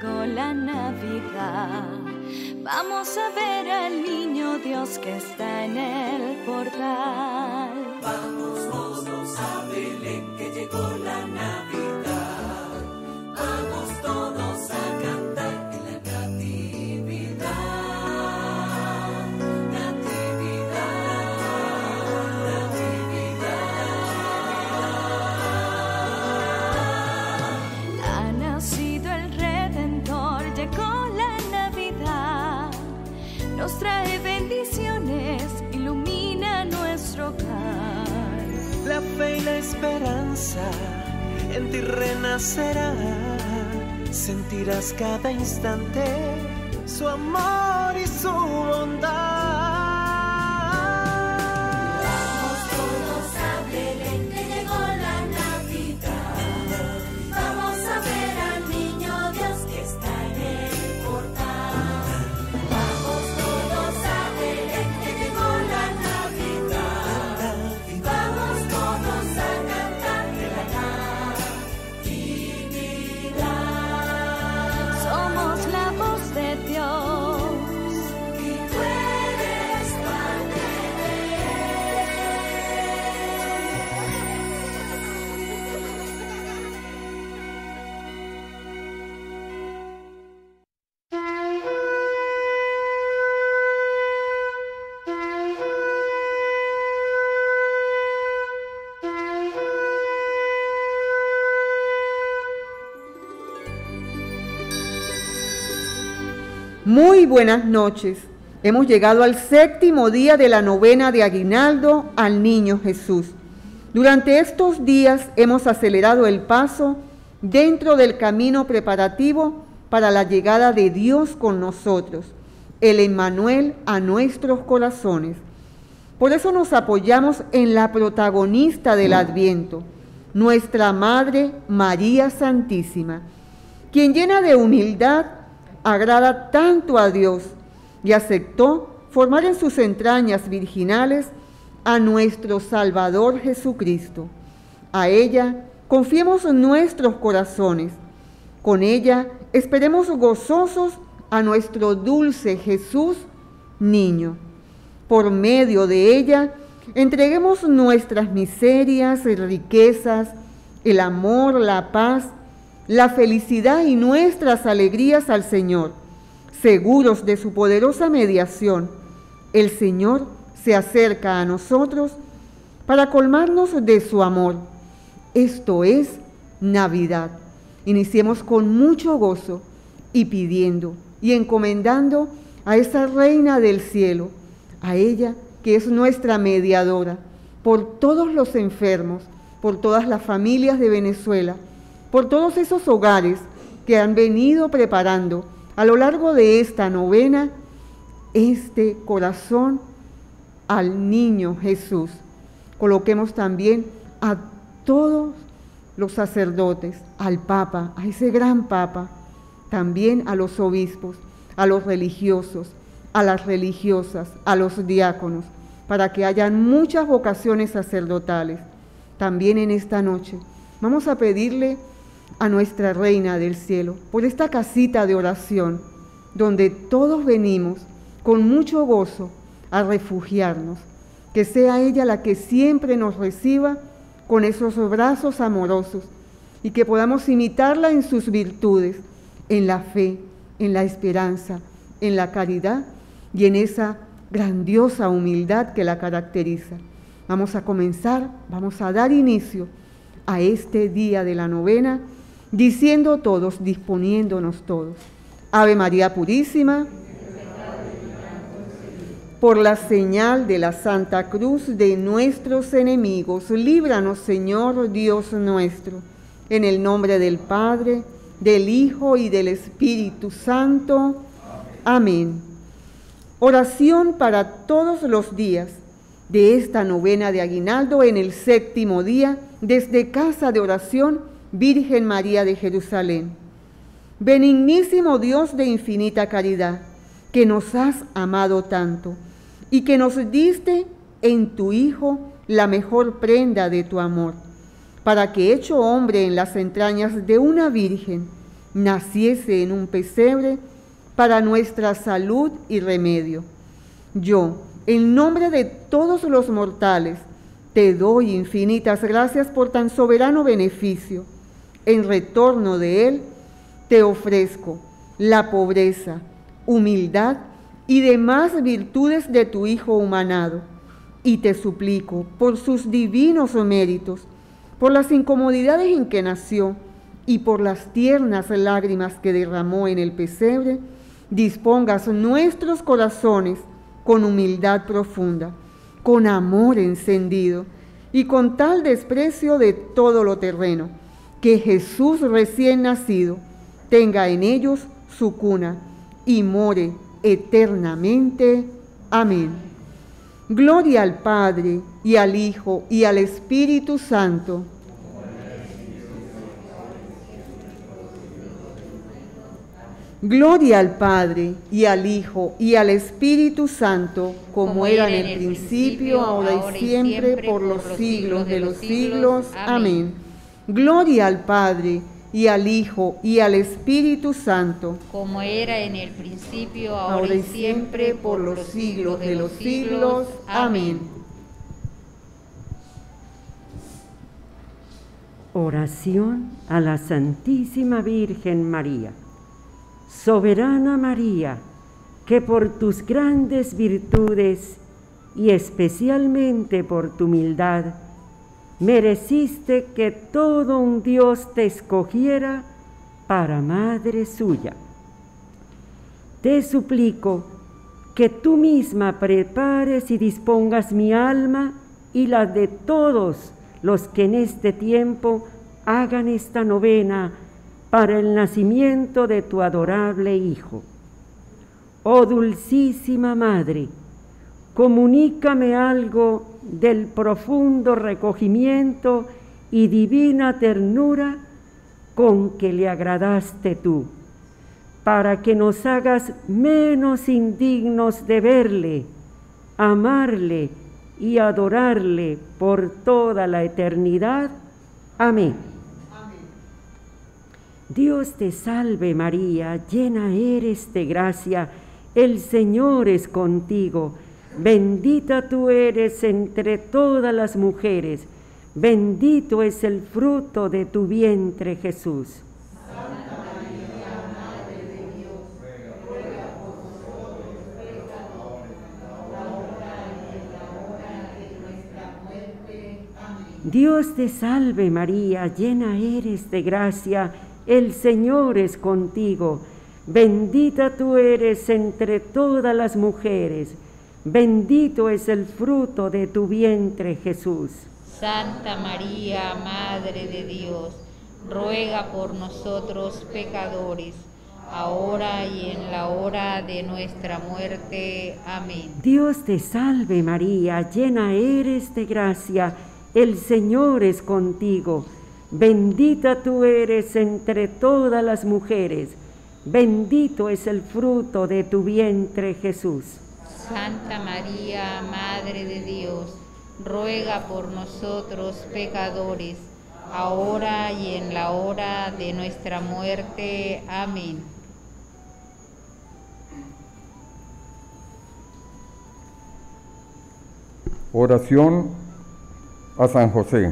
llegó la Navidad. Vamos a ver al niño Dios que está en el portal. Vamos todos a Belén, que llegó la Navidad. Vamos todos a cantar en la Natividad. Ha nacido el Redentor, llegó la Navidad. Nos trae bendiciones, ilumina nuestro hogar. La fe y la esperanza en ti renacerá. Sentirás cada instante su amor y su bondad. Vamos todos a Belén, que llegó la Navidad. Vamos a ver al niño Dios que está en el portal. Vamos todos a Belén, que llegó la Navidad. Vamos todos a cantar de la Natividad. Somos la voz de Dios. Y tú eres parte de Muy buenas noches. Hemos llegado al 7º día de la novena de Aguinaldo al Niño Jesús. Durante estos días hemos acelerado el paso dentro del camino preparativo para la llegada de Dios con nosotros, el Emmanuel a nuestros corazones. Por eso nos apoyamos en la protagonista del Adviento, nuestra Madre María Santísima, quien llena de humildad agrada tanto a Dios y aceptó formar en sus entrañas virginales a nuestro Salvador Jesucristo. A ella confiemos nuestros corazones. Con ella esperemos gozosos a nuestro dulce Jesús niño. Por medio de ella entreguemos nuestras miserias y riquezas, el amor, la paz, la felicidad y nuestras alegrías al Señor. Seguros de su poderosa mediación, el Señor se acerca a nosotros para colmarnos de su amor. Esto es Navidad. Iniciemos con mucho gozo y pidiendo y encomendando a esa Reina del Cielo, a ella que es nuestra mediadora, por todos los enfermos, por todas las familias de Venezuela, por todos esos hogares que han venido preparando a lo largo de esta novena este corazón al Niño Jesús. Coloquemos también a todos los sacerdotes, al Papa, a ese gran Papa, también a los obispos, a los religiosos, a las religiosas, a los diáconos, para que hayan muchas vocaciones sacerdotales. También en esta noche vamos a pedirle a nuestra Reina del Cielo por esta casita de oración, donde todos venimos con mucho gozo a refugiarnos, que sea ella la que siempre nos reciba con esos brazos amorosos y que podamos imitarla en sus virtudes, en la fe, en la esperanza, en la caridad y en esa grandiosa humildad que la caracteriza. Vamos a comenzar, vamos a dar inicio a este día de la novena, diciendo todos, disponiéndonos todos. Ave María Purísima, por la señal de la Santa Cruz de nuestros enemigos, líbranos, Señor Dios nuestro, en el nombre del Padre, del Hijo y del Espíritu Santo. Amén. Oración para todos los días de esta novena de Aguinaldo en el 7º día, desde Casa de Oración Virgen María de Jerusalén. Benignísimo Dios de infinita caridad, que nos has amado tanto y que nos diste en tu Hijo la mejor prenda de tu amor, para que, hecho hombre en las entrañas de una virgen, naciese en un pesebre para nuestra salud y remedio. Yo, en nombre de todos los mortales, te doy infinitas gracias por tan soberano beneficio. En retorno de él, te ofrezco la pobreza, humildad y demás virtudes de tu Hijo humanado, y te suplico, por sus divinos méritos, por las incomodidades en que nació y por las tiernas lágrimas que derramó en el pesebre, dispongas nuestros corazones con humildad profunda, con amor encendido y con tal desprecio de todo lo terreno, que Jesús recién nacido tenga en ellos su cuna y more eternamente. Amén. Gloria al Padre, y al Hijo, y al Espíritu Santo. Gloria al Padre, y al Hijo, y al Espíritu Santo, como era en el principio, ahora y siempre, por los siglos de los siglos. Amén. Gloria al Padre, y al Hijo, y al Espíritu Santo, como era en el principio, ahora y siempre, por los siglos de los siglos. Amén. Oración a la Santísima Virgen María. Soberana María, que por tus grandes virtudes y especialmente por tu humildad, mereciste que todo un Dios te escogiera para madre suya. Te suplico que tú misma prepares y dispongas mi alma y la de todos los que en este tiempo hagan esta novena para el nacimiento de tu adorable Hijo. Oh dulcísima Madre, comunícame algo del profundo recogimiento y divina ternura con que le agradaste tú, para que nos hagas menos indignos de verle, amarle y adorarle por toda la eternidad. Amén. Dios te salve María, llena eres de gracia, el Señor es contigo. Bendita tú eres entre todas las mujeres, bendito es el fruto de tu vientre, Jesús. Santa María, Madre de Dios, ruega por nosotros pecadores, ahora y en la hora de nuestra muerte. Amén. Dios te salve María, llena eres de gracia, el Señor es contigo. Bendita tú eres entre todas las mujeres, bendito es el fruto de tu vientre, Jesús. Santa María, Madre de Dios, ruega por nosotros pecadores, ahora y en la hora de nuestra muerte. Amén. Dios te salve María, llena eres de gracia, el Señor es contigo. Bendita tú eres entre todas las mujeres, bendito es el fruto de tu vientre, Jesús. Santa María, Madre de Dios, ruega por nosotros pecadores, ahora y en la hora de nuestra muerte. Amén. Oración a San José.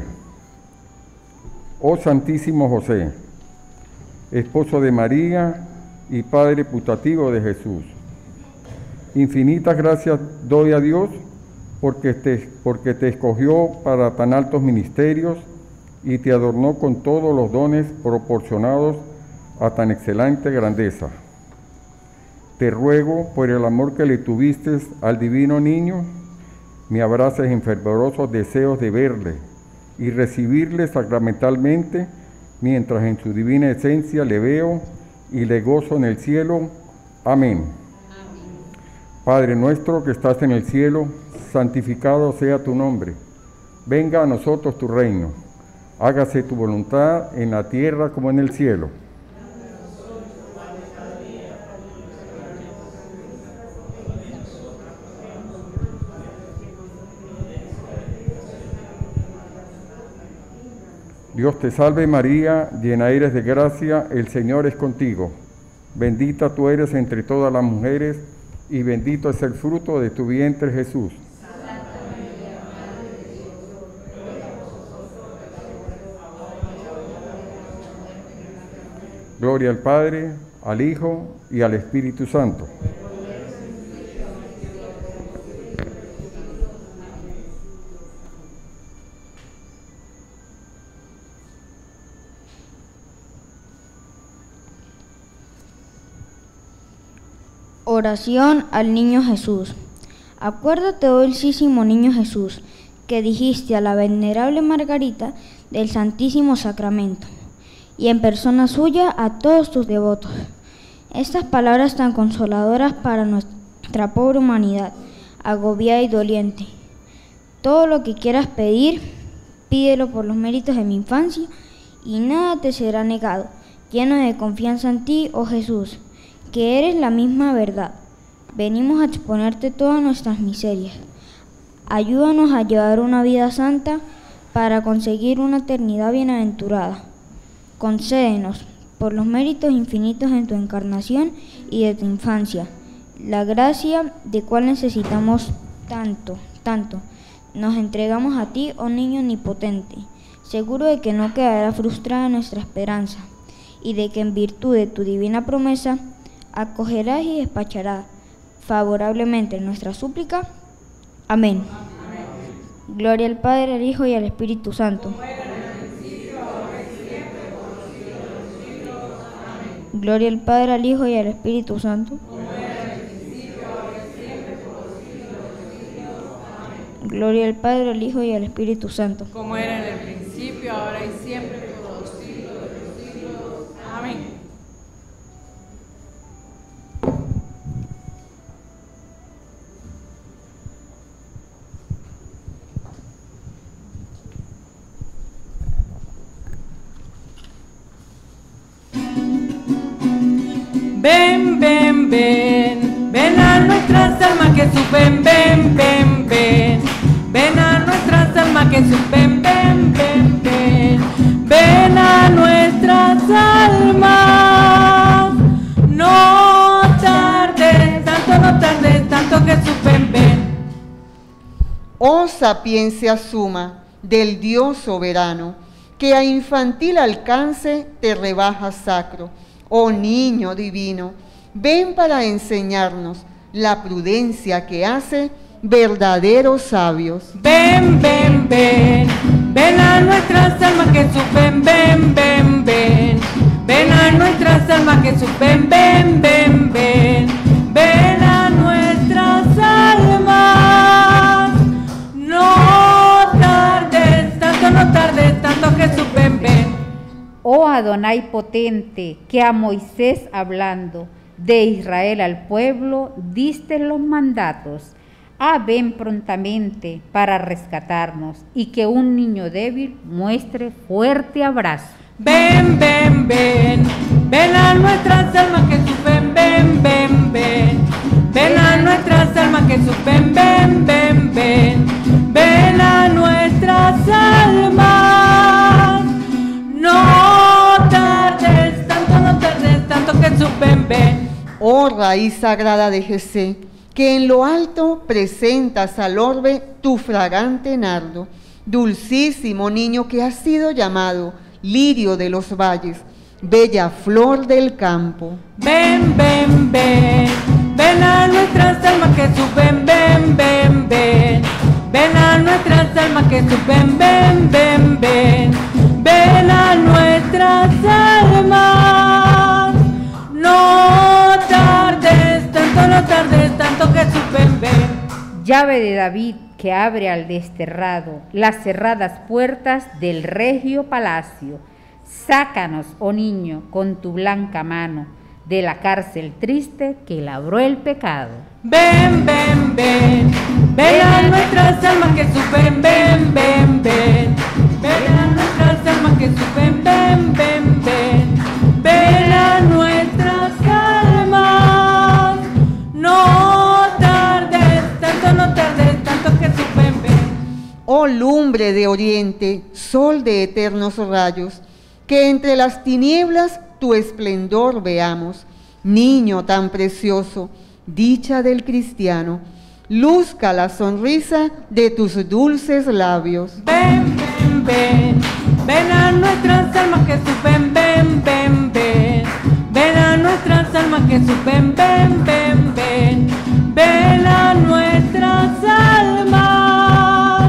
Oh Santísimo José, esposo de María y Padre putativo de Jesús, infinitas gracias doy a Dios porque te escogió para tan altos ministerios y te adornó con todos los dones proporcionados a tan excelente grandeza. Te ruego, por el amor que le tuviste al divino niño, me abraces en fervorosos deseos de verle y recibirle sacramentalmente, mientras en su divina esencia le veo y le gozo en el cielo. Amén. Padre nuestro que estás en el cielo, santificado sea tu nombre. Venga a nosotros tu reino. Hágase tu voluntad en la tierra como en el cielo. Dios te salve María, llena eres de gracia, el Señor es contigo. Bendita tú eres entre todas las mujeres, y bendito es el fruto de tu vientre Jesús. Gloria al Padre, al Hijo y al Espíritu Santo. Oración al Niño Jesús. Acuérdate, oh dulcísimo Niño Jesús, que dijiste a la venerable Margarita del Santísimo Sacramento, y en persona suya a todos tus devotos. Estas palabras tan consoladoras para nuestra pobre humanidad, agobiada y doliente. Todo lo que quieras pedir, pídelo por los méritos de mi infancia, y nada te será negado, lleno de confianza en ti, oh Jesús, que eres la misma verdad. Venimos a exponerte todas nuestras miserias. Ayúdanos a llevar una vida santa para conseguir una eternidad bienaventurada. Concédenos, por los méritos infinitos en tu encarnación y de tu infancia, la gracia de cual necesitamos tanto. Nos entregamos a ti, oh niño omnipotente, seguro de que no quedará frustrada nuestra esperanza, y de que en virtud de tu divina promesa, acogerás y despacharás favorablemente nuestra súplica. Amén. Gloria al Padre, al Hijo y al Espíritu Santo. Gloria al Padre, al Hijo y al Espíritu Santo. Gloria al Padre, al Hijo y al Espíritu Santo. Como era en el principio, ahora y siempre, por los siglos de los siglos. Amén. Ven, ven, ven, ven a nuestras almas que sufren, ven, ven, ven, ven a nuestras almas que sufren, ven, ven, ven, ven a nuestras almas, no tardes tanto que sufren, ven. Oh sapiencia suma del Dios soberano, que a infantil alcance te rebaja sacro. Oh niño divino, ven para enseñarnos la prudencia que hace verdaderos sabios. Ven, ven, ven, ven a nuestras almas que sufren, ven, ven, ven, ven a nuestras almas que sufren, ven, ven, ven, ven a nuestras almas, no tardes tanto que sufren, ven. Oh Adonai potente, que a Moisés hablando de Israel al pueblo diste los mandatos. Ven prontamente para rescatarnos y que un niño débil muestre fuerte abrazo. Ven, ven, ven, ven a nuestras almas que sufren, ven, ven, ven, ven a nuestras almas que sufren, ven, ven, ven, ven a nuestras almas, no tardes tanto que sufren, ven. Oh raíz sagrada de Jesé, que en lo alto presentas al orbe tu fragante nardo, dulcísimo niño que has sido llamado lirio de los valles, bella flor del campo. Ven, ven, ven, ven a nuestras almas que sufren, ven, ven, ven, ven a nuestras almas que sufren, ven, ven, ven, ven a nuestras almas, no tardes tanto que sufren, ven. Llave de David que abre al desterrado las cerradas puertas del regio palacio. Sácanos, oh niño, con tu blanca mano de la cárcel triste que labró el pecado. Ven, ven, ven, ven a nuestras almas que sufren, ven, ven, ven, ven a nuestras almas que sufren, ven, ven, ven, ven a nuestras almas, no tardes tanto que sufren, ven. Oh Oh lumbre de oriente, sol de eternos rayos, que entre las tinieblas tu esplendor veamos. Niño tan precioso, dicha del cristiano, luzca la sonrisa de tus dulces labios. Ven, ven, ven, ven a nuestras almas Jesús, ven, ven, ven, ven. Ven a nuestras almas Jesús, ven, ven, ven, ven. Ven a nuestras almas.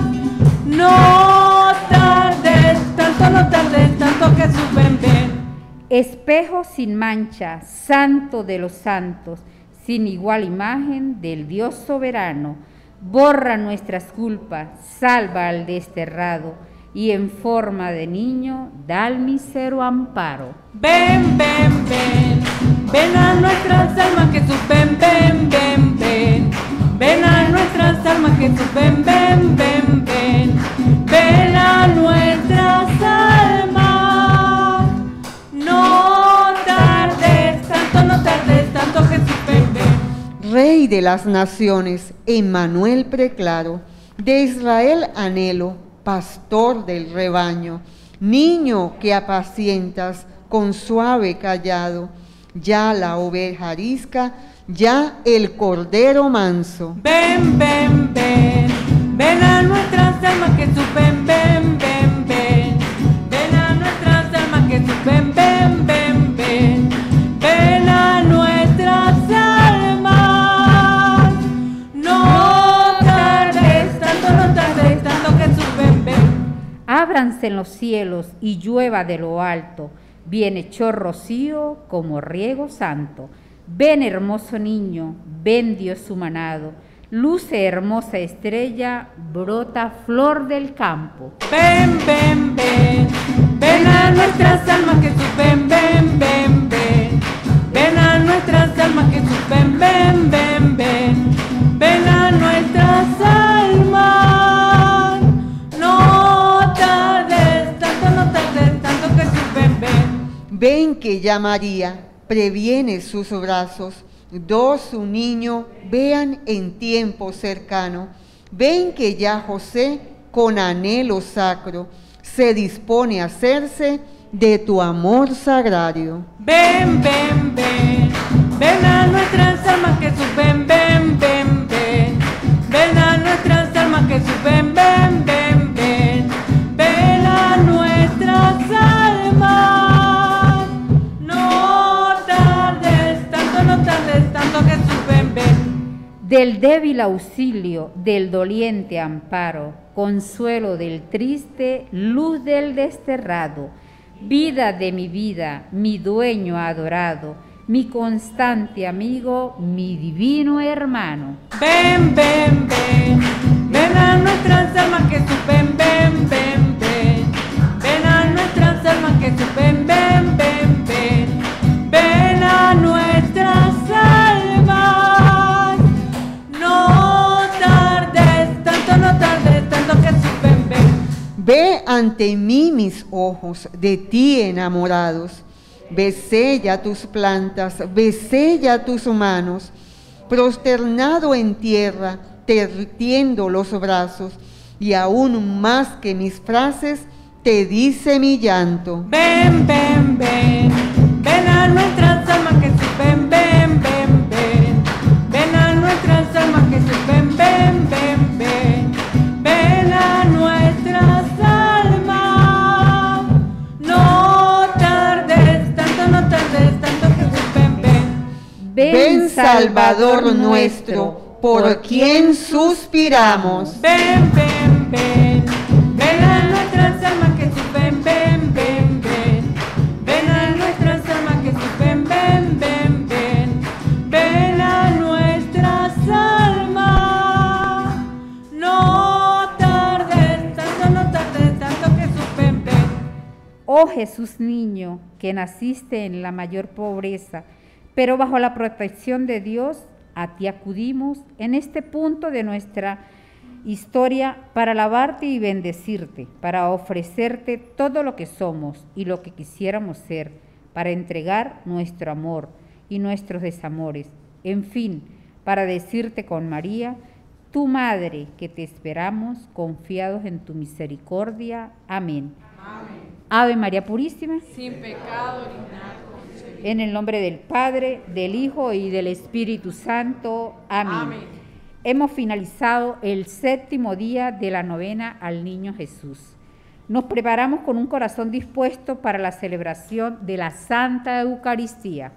No tardes tanto, no tardes tanto Jesús, ven, ven. Espejo sin mancha, santo de los santos, sin igual imagen del Dios soberano, borra nuestras culpas, salva al desterrado, y en forma de niño da al mísero amparo. Ven, ven, ven, ven a nuestras almas Jesús, ven, ven, ven, ven. Ven a nuestras almas Jesús, ven, ven, ven, ven. Ven a nuestras almas. No tardes tanto, no tardes tanto Jesús, ven, ven. Rey de las naciones, Emmanuel preclaro, de Israel anhelo, pastor del rebaño, niño que apacientas con suave callado, ya la oveja arisca, ya el cordero manso. Ven, ven, ven, ven a nuestras almas Jesús, ven, ven, ven, ven. Ven a nuestras almas Jesús, ven, ven, ven, ven. Ven a nuestras almas. No tardes tanto, no tardes tanto Jesús, ven, ven. Ábranse en los cielos y llueva de lo alto, bienhechor rocío como riego santo. Ven hermoso niño, ven Dios humanado, luce hermosa estrella, brota flor del campo. Ven, ven, ven, ven a nuestras almas Jesús, ven, ven, ven, ven. Ven a nuestras almas Jesús, ven, ven, ven, ven. Ven a nuestras almas. No tardes tanto, no tardes tanto Jesús, ven, ven. Ven que ya María previene sus brazos, dos su niño vean en tiempo cercano. Ven que ya José con anhelo sacro se dispone a hacerse de tu amor sagrario. Ven, ven, ven, ven a nuestras almas Jesús, ven, ven, ven, ven. Ven a nuestras almas Jesús, ven, ven, ven, ven. Ven a nuestras almas. No tardes tanto, no tardes tanto Jesús, ven, ven. Del débil auxilio, del doliente amparo, consuelo del triste, luz del desterrado, vida de mi vida, mi dueño adorado, mi constante amigo, mi divino hermano. Ven, ven, ven, ven a nuestras almas Jesús, ven, ven, ven, ven. Ven a nuestras almas Jesús, ven, ven, ven, ven. Ven a nuestras almas. No tardes tanto, no tardes tanto Jesús, ven, ven. Ve ante mí mis ojos, de ti enamorados. Besella tus plantas, besella tus manos. Prosternado en tierra, te tiendo los brazos, y aún más que mis frases, te dice mi llanto. Ven, ven, ven, ven a nuestras almas Jesús, ven, ven, ven, ven. Ven a nuestras almas Jesús, ven, ven, ven, ven. Ven a nuestras almas. No tardes tanto, no tardes tanto Jesús, ven, ven. Ven Salvador nuestro, por quien suspiramos. Ven, ven, ven, ven a nuestras almas Jesús, ven, ven, ven, ven. Ven a nuestras almas Jesús, ven, ven, ven, ven. Ven a nuestras almas. No tardes tanto, no tardes tanto Jesús, ven, ven. Oh Jesús niño, que naciste en la mayor pobreza, pero bajo la protección de Dios, a ti acudimos en este punto de nuestra historia para alabarte y bendecirte, para ofrecerte todo lo que somos y lo que quisiéramos ser, para entregar nuestro amor y nuestros desamores, en fin, para decirte con María, tu madre, que te esperamos, confiados en tu misericordia. Amén. Amén. Ave María Purísima. Sin pecado original concebido. En el nombre del Padre, del Hijo y del Espíritu Santo. Amén. Amén. Hemos finalizado el 7º día de la novena al Niño Jesús. Nos preparamos con un corazón dispuesto para la celebración de la Santa Eucaristía.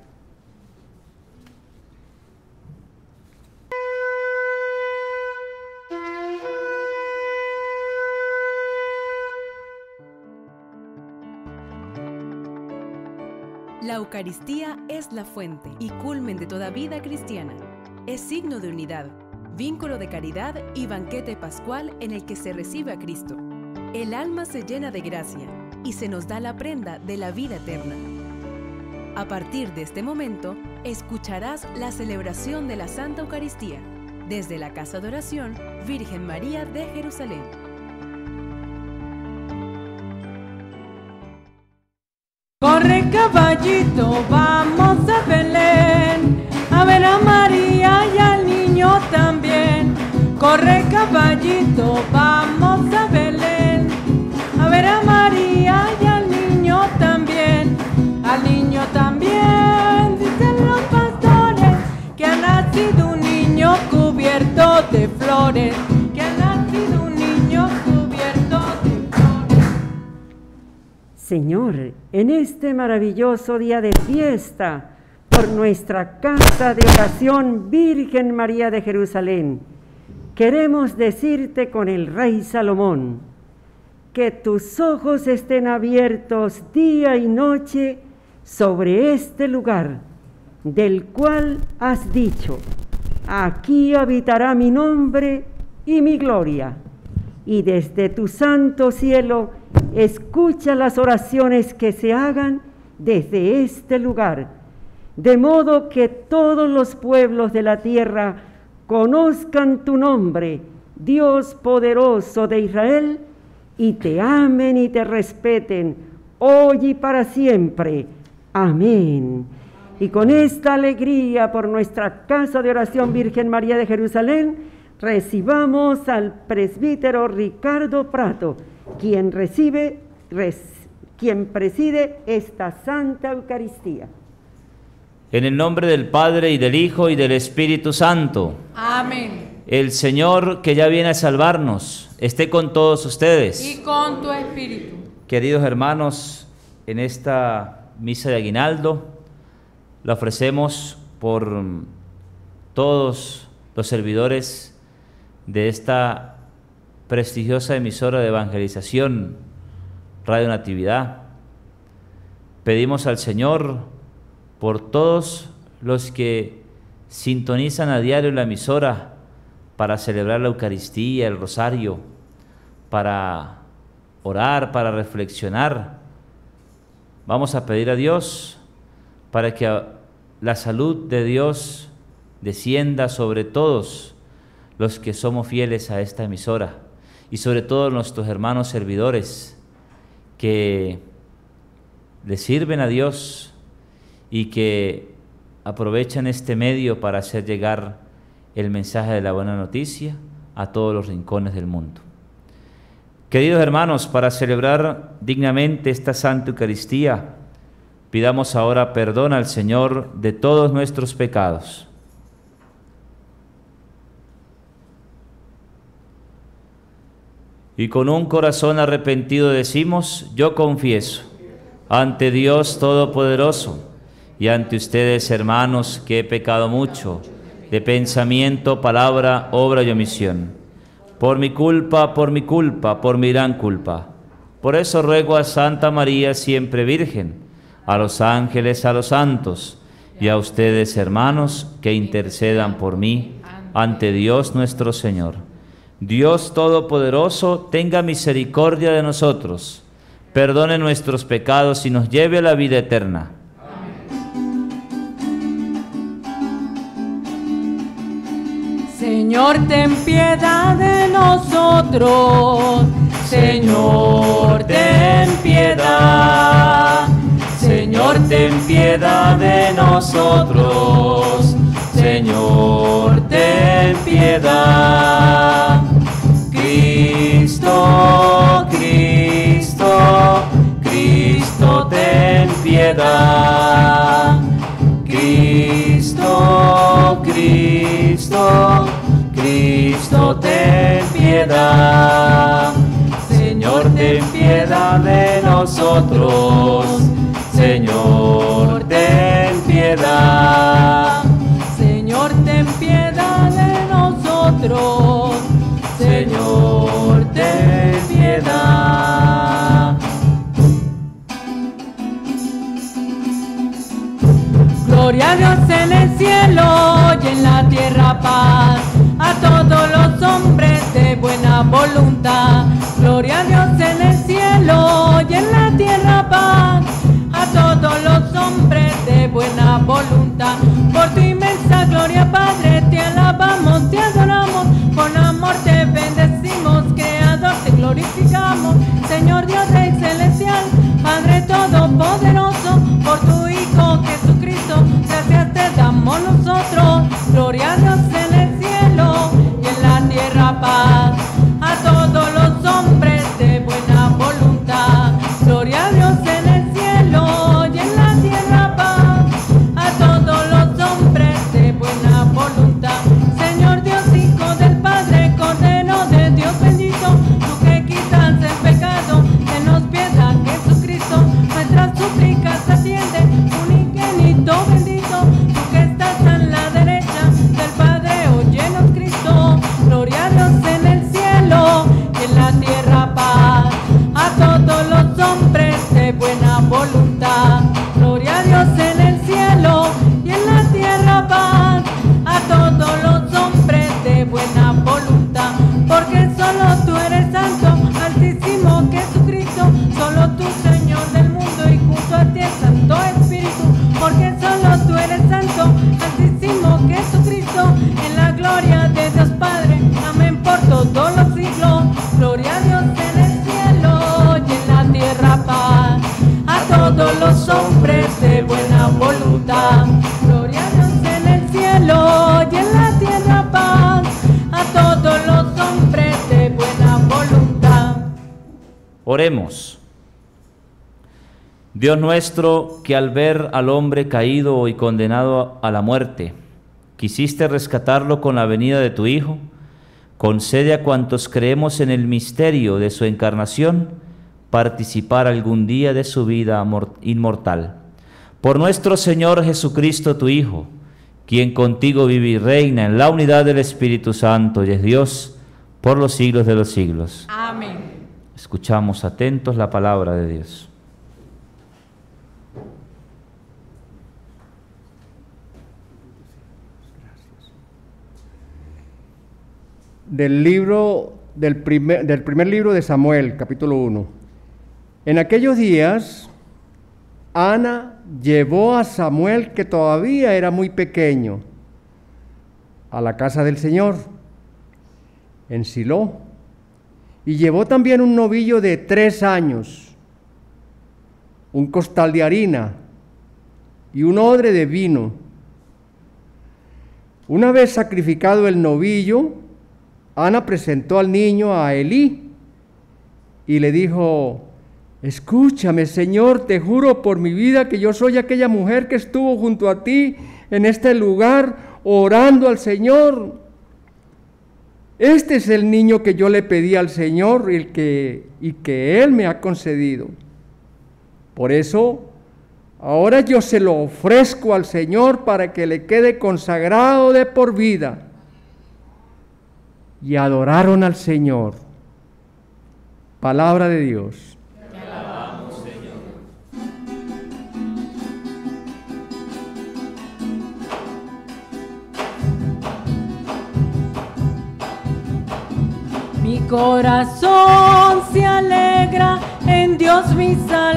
La Eucaristía es la fuente y culmen de toda vida cristiana. Es signo de unidad, vínculo de caridad y banquete pascual en el que se recibe a Cristo. El alma se llena de gracia y se nos da la prenda de la vida eterna. A partir de este momento, escucharás la celebración de la Santa Eucaristía desde la Casa de Oración Virgen María de Jerusalén. Corre caballito, vamos a Belén, a ver a María y al niño también. Corre caballito, vamos a Belén, a ver a María y al niño también. Al niño también, dicen los pastores, que ha nacido un niño cubierto de flores, que ha nacido un niño cubierto de flores. Señor, en este maravilloso día de fiesta, por nuestra Casa de Oración Virgen María de Jerusalén, queremos decirte con el Rey Salomón, que tus ojos estén abiertos día y noche sobre este lugar, del cual has dicho, aquí habitará mi nombre y mi gloria, y desde tu santo cielo escucha las oraciones que se hagan desde este lugar, de modo que todos los pueblos de la tierra conozcan tu nombre, Dios poderoso de Israel, y te amen y te respeten, hoy y para siempre. Amén. Y con esta alegría por nuestra Casa de Oración Virgen María de Jerusalén, recibamos al presbítero Ricardo Prato, quien preside esta Santa Eucaristía. En el nombre del Padre, y del Hijo, y del Espíritu Santo. Amén. El Señor, que ya viene a salvarnos, esté con todos ustedes. Y con tu espíritu. Queridos hermanos, en esta misa de aguinaldo, la ofrecemos por todos los servidores de esta prestigiosa emisora de evangelización, Radio Natividad. Pedimos al Señor por todos los que sintonizan a diario la emisora para celebrar la Eucaristía, el Rosario, para orar, para reflexionar. Vamos a pedir a Dios para que la salud de Dios descienda sobre todos los que somos fieles a esta emisora y sobre todo nuestros hermanos servidores que le sirven a Dios y que aprovechan este medio para hacer llegar el mensaje de la buena noticia a todos los rincones del mundo. Queridos hermanos, para celebrar dignamente esta Santa Eucaristía, pidamos ahora perdón al Señor de todos nuestros pecados. Y con un corazón arrepentido decimos, yo confieso ante Dios Todopoderoso y ante ustedes, hermanos, que he pecado mucho de pensamiento, palabra, obra y omisión. Por mi culpa, por mi gran culpa. Por eso ruego a Santa María, siempre Virgen, a los ángeles, a los santos, y a ustedes, hermanos, que intercedan por mí ante Dios nuestro Señor. Dios Todopoderoso, tenga misericordia de nosotros, perdone nuestros pecados y nos lleve a la vida eterna. Señor, ten piedad de nosotros. Señor, ten piedad. Señor, ten piedad de nosotros. Señor, ten piedad. Cristo, ten piedad. Señor, ten piedad de nosotros. Señor, ten piedad. Señor, ten piedad de nosotros. Señor, ten piedad. Gloria a Dios en el cielo y en la tierra paz a todos los hombres de buena voluntad. Gloria a Dios en el cielo y en la tierra paz a todos los hombres de buena voluntad. Por tu inmensa gloria, Padre, te alabamos, te adoramos, con amor te bendecimos, Creador te glorificamos, Señor Dios Rey celestial, Padre todopoderoso, por tu Hijo Jesucristo, gracias te damos nosotros. Gloria a Dios en el cielo y en la tierra paz a todos los hombres de buena voluntad. Gloria a Dios en el cielo y en la tierra paz a todos los hombres de buena voluntad. Señor Dios, Hijo del Padre, Cordero de Dios bendito, tú que quitas el pecado, tenos piedad, Jesucristo, nuestras súplicas atiende, unigénito bendito, tú que estás a la derecha del Padre, óyenos Cristo. Gloria a Dios en el cielo y en la tierra paz a todos los hombres de buena voluntad. Gloria a Dios en el cielo y en la tierra paz a todos los hombres de buena voluntad. Porque solo tú eres santo, altísimo Jesucristo, solo tú Señor del mundo y junto a ti el Santo Espíritu. Porque solo tú eres santo, altísimo Jesucristo, en la gloria de Dios Padre, amén por todos los siglos. Gloria a Dios en el cielo y en la tierra paz a todos los hombres de buena voluntad. Gloria a Dios en el cielo y en la tierra paz a todos los hombres de buena voluntad. Oremos. Dios nuestro, que al ver al hombre caído y condenado a la muerte, quisiste rescatarlo con la venida de tu Hijo, concede a cuantos creemos en el misterio de su encarnación, participar algún día de su vida inmortal. Por nuestro Señor Jesucristo, tu Hijo, quien contigo vive y reina en la unidad del Espíritu Santo y es Dios por los siglos de los siglos. Amén. Escuchamos atentos la palabra de Dios. Del primer libro de Samuel, capítulo 1. En aquellos días, Ana llevó a Samuel, que todavía era muy pequeño, a la casa del Señor, en Silo, y llevó también un novillo de 3 años, un costal de harina y un odre de vino. Una vez sacrificado el novillo, Ana presentó al niño a Elí y le dijo: escúchame, Señor, te juro por mi vida que yo soy aquella mujer que estuvo junto a ti en este lugar orando al Señor. Este es el niño que yo le pedí al Señor y que Él me ha concedido. Por eso, ahora yo se lo ofrezco al Señor para que le quede consagrado de por vida. Y adoraron al Señor. Palabra de Dios. Te alabamos, Señor. Mi corazón se alegra en Dios mi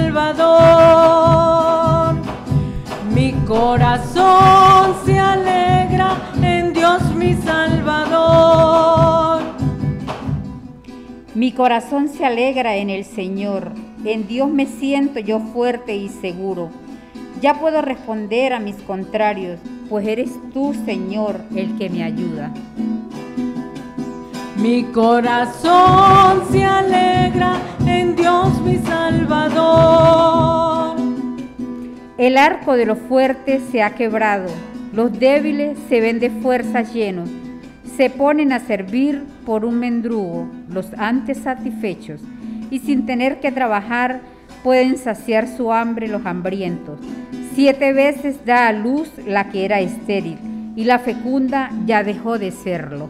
Salvador. Mi corazón se alegra en Dios mi Salvador. Mi corazón se alegra en el Señor, en Dios me siento yo fuerte y seguro. Ya puedo responder a mis contrarios, pues eres tú, Señor, el que me ayuda. Mi corazón se alegra en Dios mi Salvador. El arco de los fuertes se ha quebrado, los débiles se ven de fuerzas llenos. se ponen a servir por un mendrugo los antes satisfechos, y sin tener que trabajar pueden saciar su hambre los hambrientos. 7 veces da a luz la que era estéril, y la fecunda ya dejó de serlo.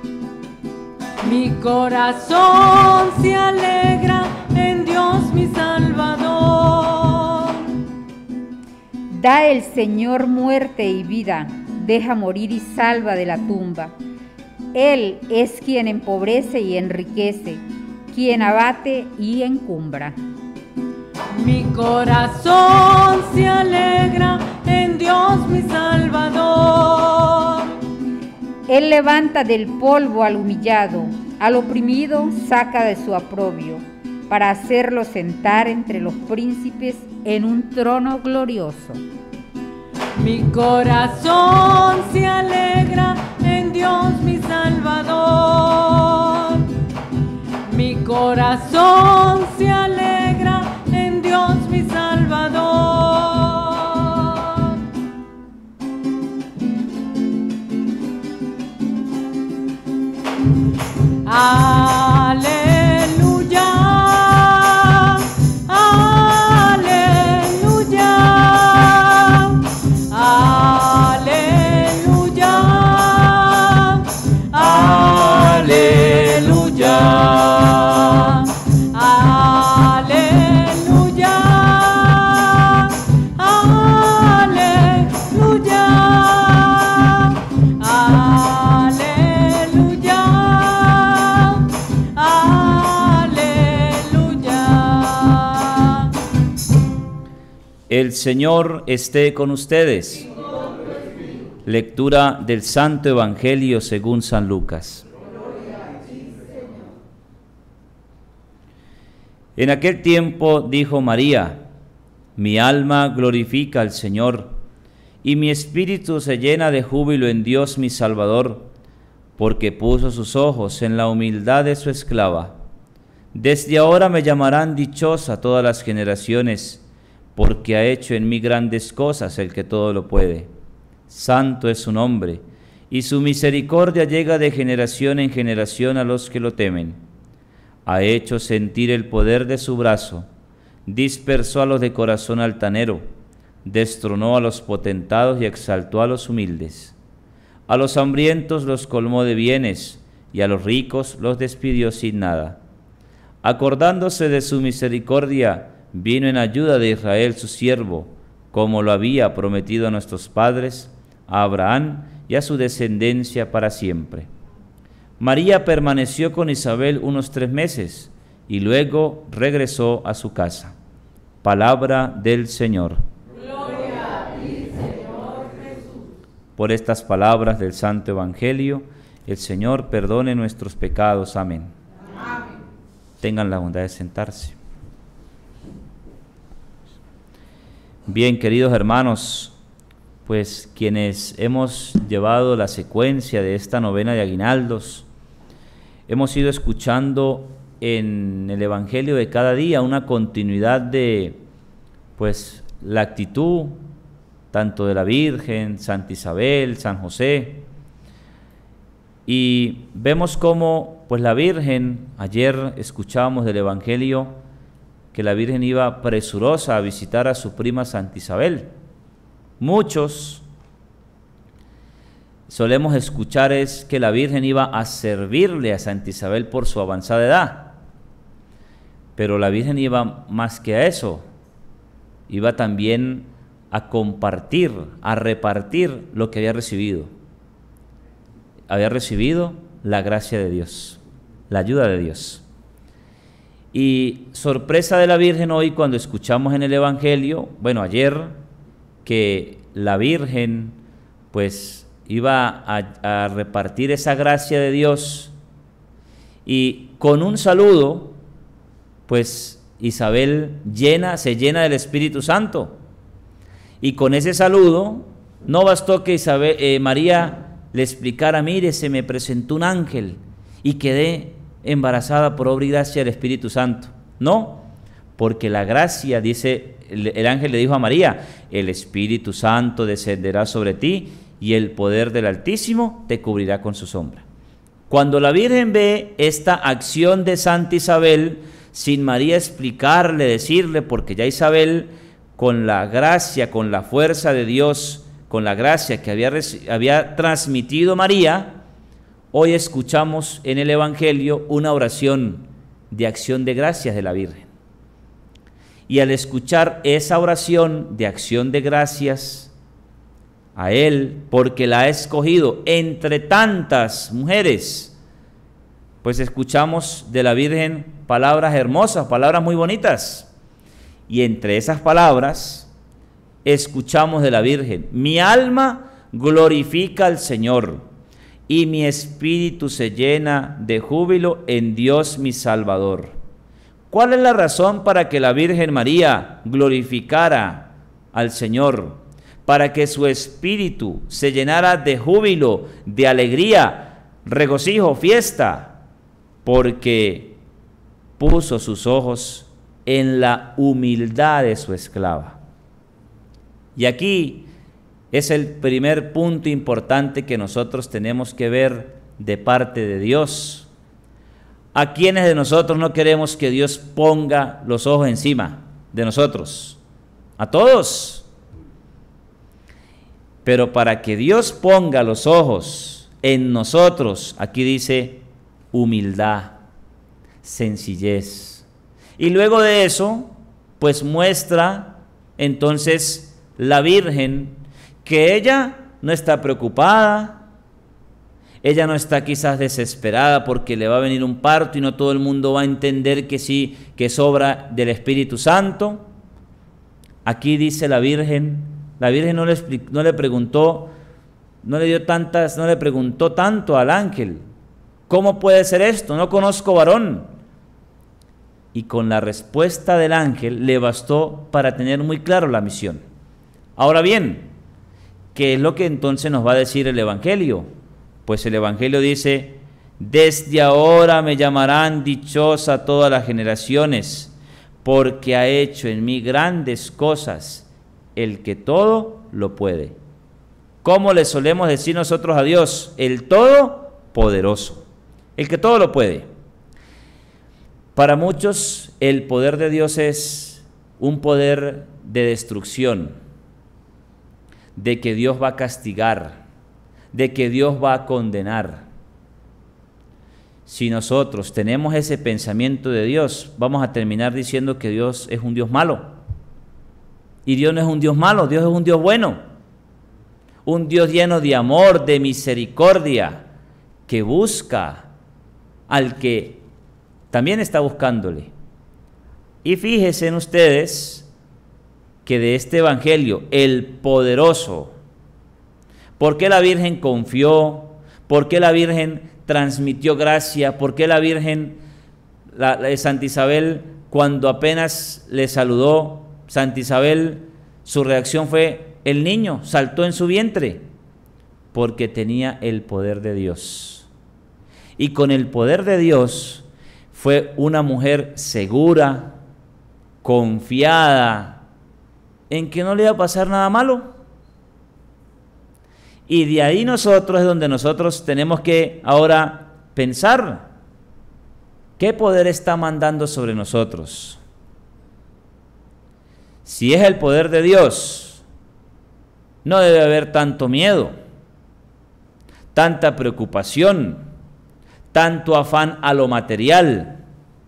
Mi corazón se alegra en Dios mi Salvador. Da el Señor muerte y vida, deja morir y salva de la tumba. Él es quien empobrece y enriquece, quien abate y encumbra. Mi corazón se alegra en Dios mi Salvador. Él levanta del polvo al humillado, al oprimido saca de su oprobio, para hacerlo sentar entre los príncipes en un trono glorioso. Mi corazón se alegra en Dios mi Salvador. Mi corazón se alegra en Dios mi Salvador. Aleluya, aleluya, aleluya, aleluya, aleluya, aleluya, aleluya, aleluya. El Señor esté con ustedes. Lectura del Santo Evangelio según San Lucas. En aquel tiempo dijo María: mi alma glorifica al Señor, y mi espíritu se llena de júbilo en Dios mi Salvador, porque puso sus ojos en la humildad de su esclava. Desde ahora me llamarán dichosa todas las generaciones, porque ha hecho en mí grandes cosas el que todo lo puede. Santo es su nombre, y su misericordia llega de generación en generación a los que lo temen. Ha hecho sentir el poder de su brazo, dispersó a los de corazón altanero, destronó a los potentados y exaltó a los humildes. A los hambrientos los colmó de bienes, y a los ricos los despidió sin nada. Acordándose de su misericordia, vino en ayuda de Israel su siervo, como lo había prometido a nuestros padres, a Abraham y a su descendencia para siempre. María permaneció con Isabel unos 3 meses, y luego regresó a su casa. Palabra del Señor. Gloria a ti, Señor Jesús. Por estas palabras del Santo Evangelio, el Señor perdone nuestros pecados. Amén. Amén. Tengan la bondad de sentarse. Bien, queridos hermanos, pues quienes hemos llevado la secuencia de esta novena de aguinaldos, hemos ido escuchando en el Evangelio de cada día una continuidad de, pues, la actitud tanto de la Virgen, Santa Isabel, San José, y vemos cómo, pues, la Virgen, ayer escuchábamos del Evangelio que la Virgen iba presurosa a visitar a su prima Santa Isabel. Muchos solemos escuchar es que la Virgen iba a servirle a Santa Isabel por su avanzada edad, pero la Virgen iba más que a eso, iba también a compartir, a repartir lo que había recibido. Había recibido la gracia de Dios, la ayuda de Dios. Y sorpresa de la Virgen hoy cuando escuchamos en el Evangelio, bueno, ayer, que la Virgen pues iba a repartir esa gracia de Dios, y con un saludo pues Isabel se llena del Espíritu Santo, y con ese saludo no bastó que María le explicara: mire, se me presentó un ángel y quedé embarazada por obra y gracia del Espíritu Santo. No, porque la gracia, dice, el ángel le dijo a María: el Espíritu Santo descenderá sobre ti y el poder del Altísimo te cubrirá con su sombra. Cuando la Virgen ve esta acción de Santa Isabel, sin María explicarle, decirle, porque ya Isabel, con la gracia, con la fuerza de Dios, con la gracia que había transmitido María, hoy escuchamos en el Evangelio una oración de acción de gracias de la Virgen. Y al escuchar esa oración de acción de gracias a Él, porque la ha escogido entre tantas mujeres, pues escuchamos de la Virgen palabras hermosas, palabras muy bonitas. Y entre esas palabras escuchamos de la Virgen: mi alma glorifica al Señor, y mi espíritu se llena de júbilo en Dios mi Salvador. ¿Cuál es la razón para que la Virgen María glorificara al Señor? Para que su espíritu se llenara de júbilo, de alegría, regocijo, fiesta, porque puso sus ojos en la humildad de su esclava. Y aquí es el primer punto importante que nosotros tenemos que ver de parte de Dios. ¿A quiénes de nosotros no queremos que Dios ponga los ojos encima de nosotros? A todos. Pero para que Dios ponga los ojos en nosotros, aquí dice humildad, sencillez. Y luego de eso, pues muestra entonces la Virgen que ella no está preocupada, ella no está quizás desesperada porque le va a venir un parto y no todo el mundo va a entender que sí, que es obra del Espíritu Santo. Aquí dice la Virgen no le preguntó, no le preguntó tanto al ángel: ¿cómo puede ser esto? No conozco varón. Y con la respuesta del ángel le bastó para tener muy claro la misión. Ahora bien, ¿qué es lo que entonces nos va a decir el Evangelio? Pues el Evangelio dice: desde ahora me llamarán dichosa todas las generaciones, porque ha hecho en mí grandes cosas el que todo lo puede. ¿Cómo le solemos decir nosotros a Dios? El Todopoderoso, el que todo lo puede. Para muchos el poder de Dios es un poder de destrucción, de que Dios va a castigar, de que Dios va a condenar. Si nosotros tenemos ese pensamiento de Dios, vamos a terminar diciendo que Dios es un Dios malo. Y Dios no es un Dios malo, Dios es un Dios bueno. Un Dios lleno de amor, de misericordia, que busca al que también está buscándole. Y fíjense en ustedes que de este Evangelio, el poderoso, ¿por qué la Virgen confió? ¿Por qué la Virgen transmitió gracia? ¿Por qué la Virgen, Santa Isabel, cuando apenas le saludó, Santa Isabel, su reacción fue: el niño saltó en su vientre? Porque tenía el poder de Dios. Y con el poder de Dios fue una mujer segura, confiada, en que no le iba a pasar nada malo. Y de ahí nosotros es donde nosotros tenemos que ahora pensar: ¿qué poder está mandando sobre nosotros? Si es el poder de Dios, no debe haber tanto miedo, tanta preocupación, tanto afán a lo material.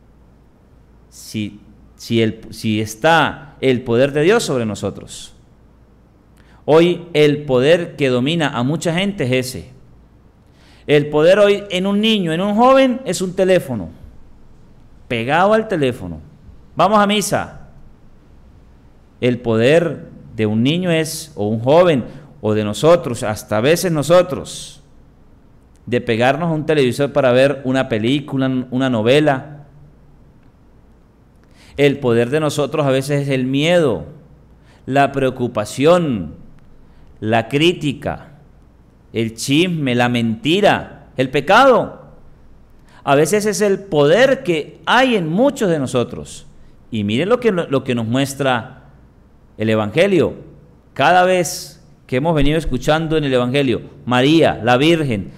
Si está el poder de Dios sobre nosotros. Hoy el poder que domina a mucha gente es ese. El poder hoy en un niño, en un joven, es un teléfono, pegado al teléfono. Vamos a misa. El poder de un niño es, o un joven, o de nosotros, hasta a veces nosotros, de pegarnos a un televisor para ver una película, una novela. El poder de nosotros a veces es el miedo, la preocupación, la crítica, el chisme, la mentira, el pecado. A veces es el poder que hay en muchos de nosotros. Y miren lo que nos muestra el Evangelio. Cada vez que hemos venido escuchando en el Evangelio, María, la Virgen,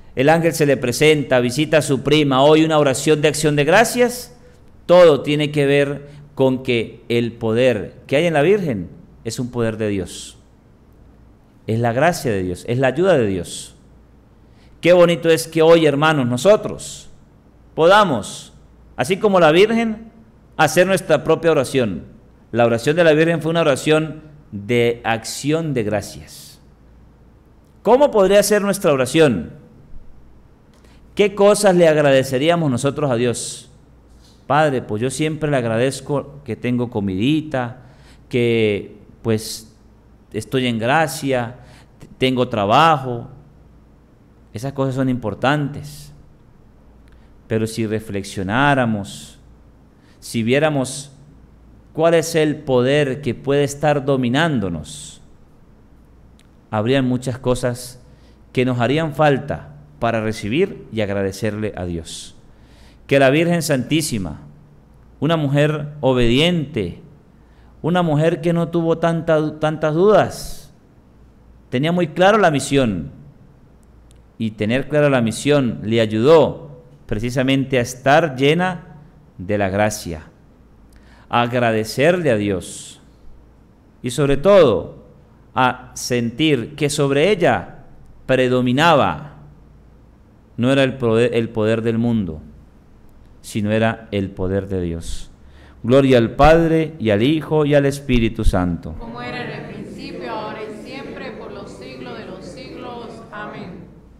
el ángel se le presenta, visita a su prima, hoy una oración de acción de gracias, todo tiene que ver con que el poder que hay en la Virgen es un poder de Dios. Es la gracia de Dios, es la ayuda de Dios. Qué bonito es que hoy, hermanos, nosotros podamos, así como la Virgen, hacer nuestra propia oración. La oración de la Virgen fue una oración de acción de gracias. ¿Cómo podría ser nuestra oración? ¿Qué cosas le agradeceríamos nosotros a Dios? Padre, pues yo siempre le agradezco que tengo comidita, que pues estoy en gracia, tengo trabajo. Esas cosas son importantes. Pero si reflexionáramos, si viéramos cuál es el poder que puede estar dominándonos, habrían muchas cosas que nos harían falta para recibir y agradecerle a Dios. Que la Virgen Santísima, una mujer obediente, una mujer que no tuvo tantas dudas, tenía muy claro la misión, y tener clara la misión le ayudó precisamente a estar llena de la gracia, a agradecerle a Dios y sobre todo a sentir que sobre ella predominaba, no era el poder del mundo, sino era el poder de Dios. Gloria al Padre, y al Hijo, y al Espíritu Santo. Como era en el principio, ahora y siempre, por los siglos de los siglos. Amén.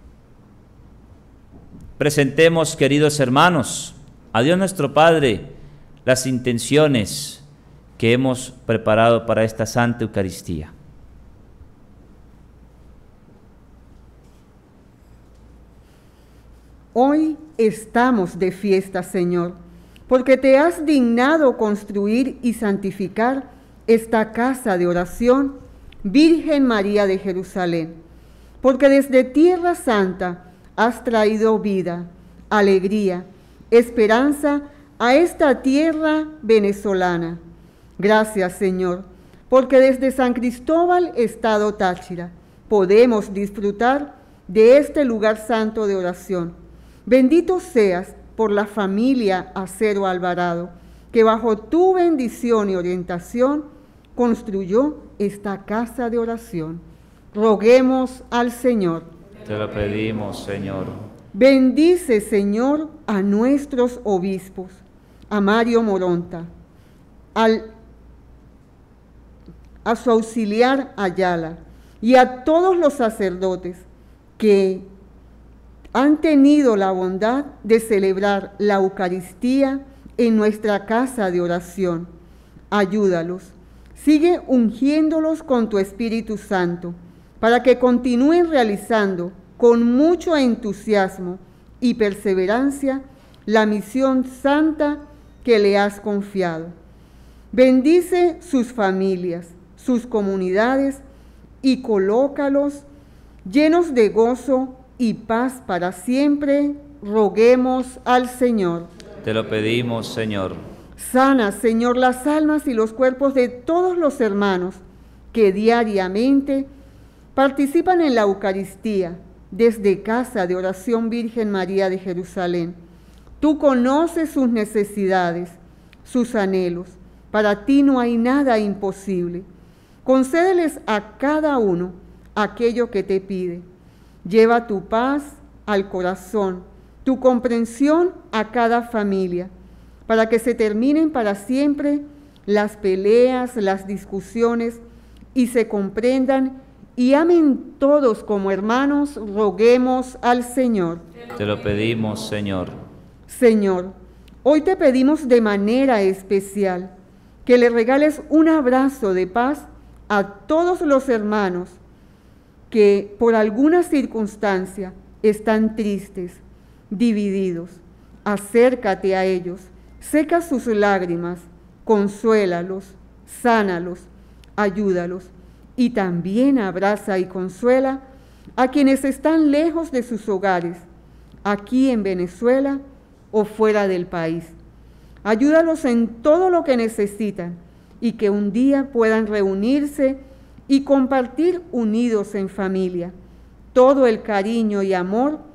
Presentemos, queridos hermanos, a Dios nuestro Padre, las intenciones que hemos preparado para esta Santa Eucaristía. Hoy estamos de fiesta, Señor, porque te has dignado construir y santificar esta casa de oración, Virgen María de Jerusalén, porque desde Tierra Santa has traído vida, alegría, esperanza a esta tierra venezolana. Gracias, Señor, porque desde San Cristóbal, Estado Táchira, podemos disfrutar de este lugar santo de oración. Bendito seas por la familia Acero Alvarado, que bajo tu bendición y orientación construyó esta casa de oración. Roguemos al Señor. Te lo pedimos, Señor. Bendice, Señor, a nuestros obispos, a Mario Moronta, a su auxiliar Ayala y a todos los sacerdotes que han tenido la bondad de celebrar la Eucaristía en nuestra casa de oración. Ayúdalos, sigue ungiéndolos con tu Espíritu Santo, para que continúen realizando con mucho entusiasmo y perseverancia la misión santa que le has confiado. Bendice sus familias, sus comunidades y colócalos llenos de gozo y paz para siempre. Roguemos al Señor. Te lo pedimos, Señor. Sana, Señor, las almas y los cuerpos de todos los hermanos que diariamente participan en la Eucaristía desde Casa de Oración Virgen María de Jerusalén. Tú conoces sus necesidades, sus anhelos. Para ti no hay nada imposible. Concédeles a cada uno aquello que te pide. Lleva tu paz al corazón, tu comprensión a cada familia, para que se terminen para siempre las peleas, las discusiones, y se comprendan y amen todos como hermanos. Roguemos al Señor. Te lo pedimos, Señor. Señor, hoy te pedimos de manera especial que le regales un abrazo de paz a todos los hermanos que por alguna circunstancia están tristes, divididos. Acércate a ellos, seca sus lágrimas, consuélalos, sánalos, ayúdalos, y también abraza y consuela a quienes están lejos de sus hogares, aquí en Venezuela o fuera del país. Ayúdalos en todo lo que necesitan y que un día puedan reunirse y compartir unidos en familia todo el cariño y amor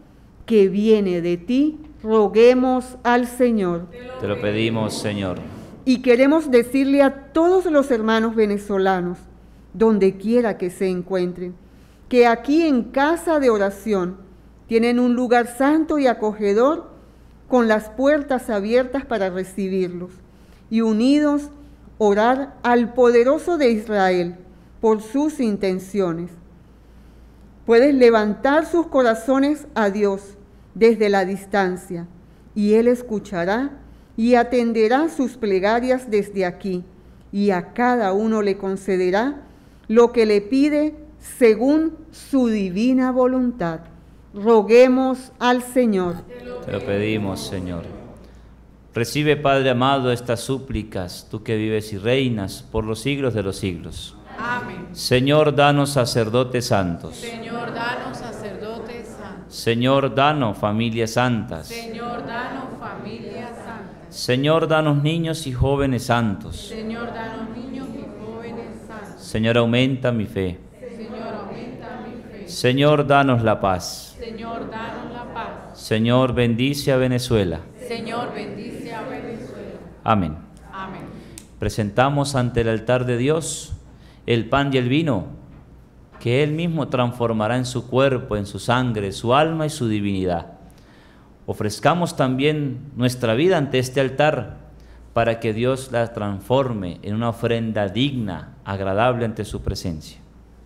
que viene de ti, roguemos al Señor. Te lo pedimos, Señor. Y queremos decirle a todos los hermanos venezolanos, donde quiera que se encuentren, que aquí en Casa de Oración tienen un lugar santo y acogedor, con las puertas abiertas para recibirlos, y unidos orar al poderoso de Israel por sus intenciones. Puedes levantar sus corazones a Dios desde la distancia, y Él escuchará y atenderá sus plegarias desde aquí, y a cada uno le concederá lo que le pide según su divina voluntad. Roguemos al Señor. Te lo pedimos, Señor. Recibe, Padre amado, estas súplicas, tú que vives y reinas por los siglos de los siglos. Amén. Señor, danos sacerdotes santos. Señor, danos sacerdotes santos. Señor, danos familias santas. Señor, danos familias santas. Señor, danos niños y jóvenes santos. Señor, danos niños y jóvenes santos. Señor, aumenta mi fe. Señor, aumenta mi fe. Señor, danos la paz. Señor, danos la paz. Señor, bendice a Venezuela. Señor, bendice a Venezuela. Amén. Amén. Presentamos ante el altar de Dios el pan y el vino, que Él mismo transformará en su cuerpo, en su sangre, su alma y su divinidad. Ofrezcamos también nuestra vida ante este altar, para que Dios la transforme en una ofrenda digna, agradable ante su presencia.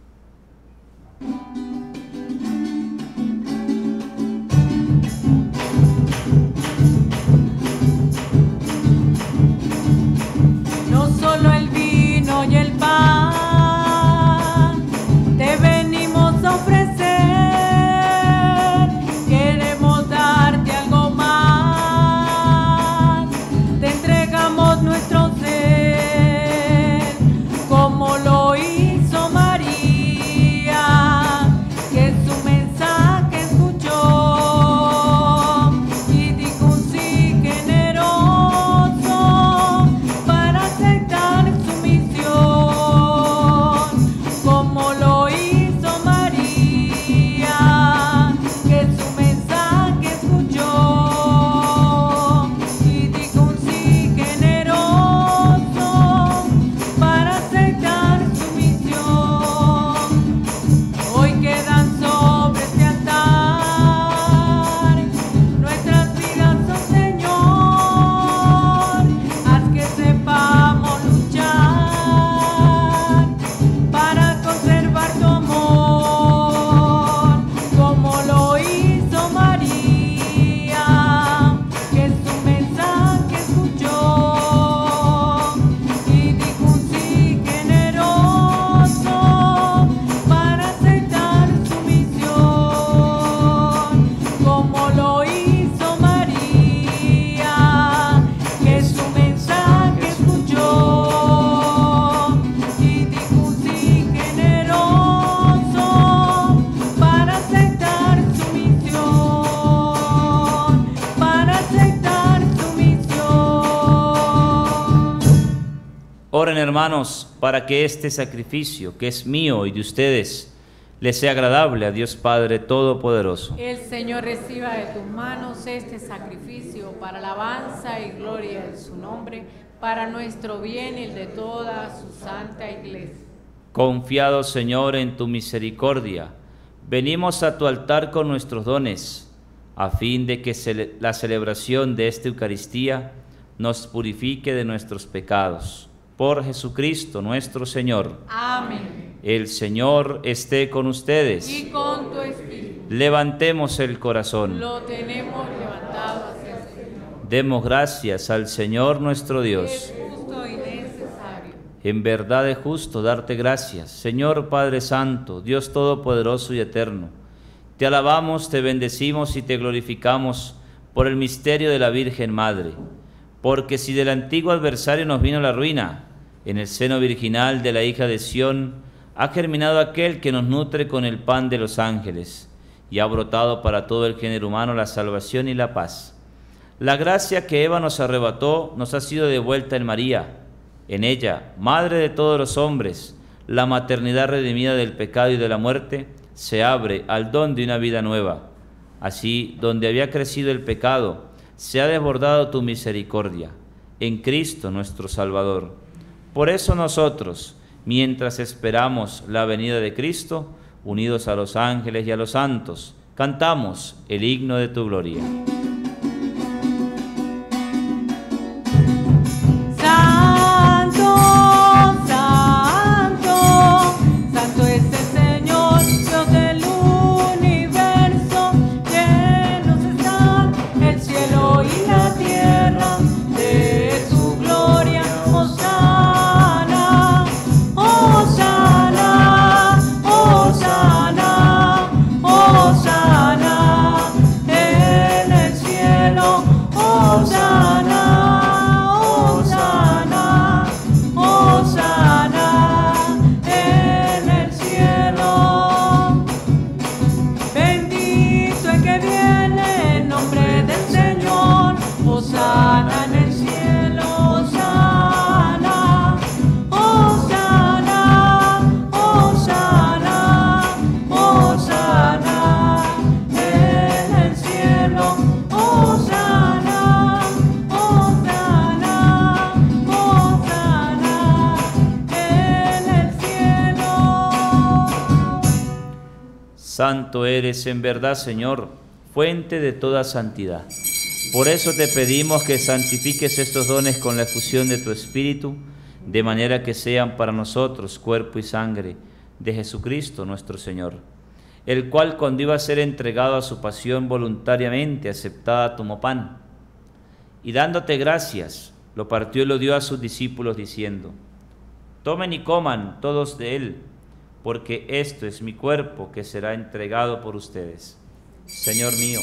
No solo el vino y el pan te venimos a ofrecer, queremos darte algo más, te entregamos nuestro ser, como lo hizo María, que su mensaje escuchó y dijo un sí generoso para aceptar su misión, como lo hizo María, que su mensaje escuchó y dijo un sí generoso para aceptar su misión. Hoy quedan sobre este altar nuestras vidas, oh Señor, haz que sepamos luchar para conservar tu amor, como lo hizo María, que su mensaje escuchó y dijo un sí generoso para aceptar su misión, como lo hizo María, que su mensaje escuchó y dijo un sí generoso para aceptar su misión, para aceptar su misión. Oren, hermanos, para que este sacrificio, que es mío y de ustedes, les sea agradable a Dios Padre Todopoderoso. El Señor reciba de tus manos este sacrificio para alabanza y gloria de su nombre, para nuestro bien y el de toda su santa iglesia. Confiados, Señor, en tu misericordia, venimos a tu altar con nuestros dones, a fin de que la celebración de esta Eucaristía nos purifique de nuestros pecados. Por Jesucristo nuestro Señor. Amén. El Señor esté con ustedes. Y con tu espíritu. Levantemos el corazón. Lo tenemos levantado hacia el Señor. Demos gracias al Señor nuestro Dios. Es justo y necesario. En verdad es justo darte gracias, Señor Padre Santo, Dios Todopoderoso y Eterno. Te alabamos, te bendecimos y te glorificamos por el misterio de la Virgen Madre. Porque si del antiguo adversario nos vino la ruina, en el seno virginal de la hija de Sión ha germinado aquel que nos nutre con el pan de los ángeles y ha brotado para todo el género humano la salvación y la paz. La gracia que Eva nos arrebató nos ha sido devuelta en María. En ella, madre de todos los hombres, la maternidad redimida del pecado y de la muerte se abre al don de una vida nueva. Así, donde había crecido el pecado, se ha desbordado tu misericordia, en Cristo nuestro Salvador. Por eso nosotros, mientras esperamos la venida de Cristo, unidos a los ángeles y a los santos, cantamos el himno de tu gloria. Santo eres en verdad, Señor, fuente de toda santidad. Por eso te pedimos que santifiques estos dones con la efusión de tu Espíritu, de manera que sean para nosotros cuerpo y sangre de Jesucristo nuestro Señor, el cual, cuando iba a ser entregado a su pasión voluntariamente aceptada, tomó pan, y dándote gracias, lo partió y lo dio a sus discípulos, diciendo: tomen y coman todos de él, porque esto es mi cuerpo que será entregado por ustedes. Señor mío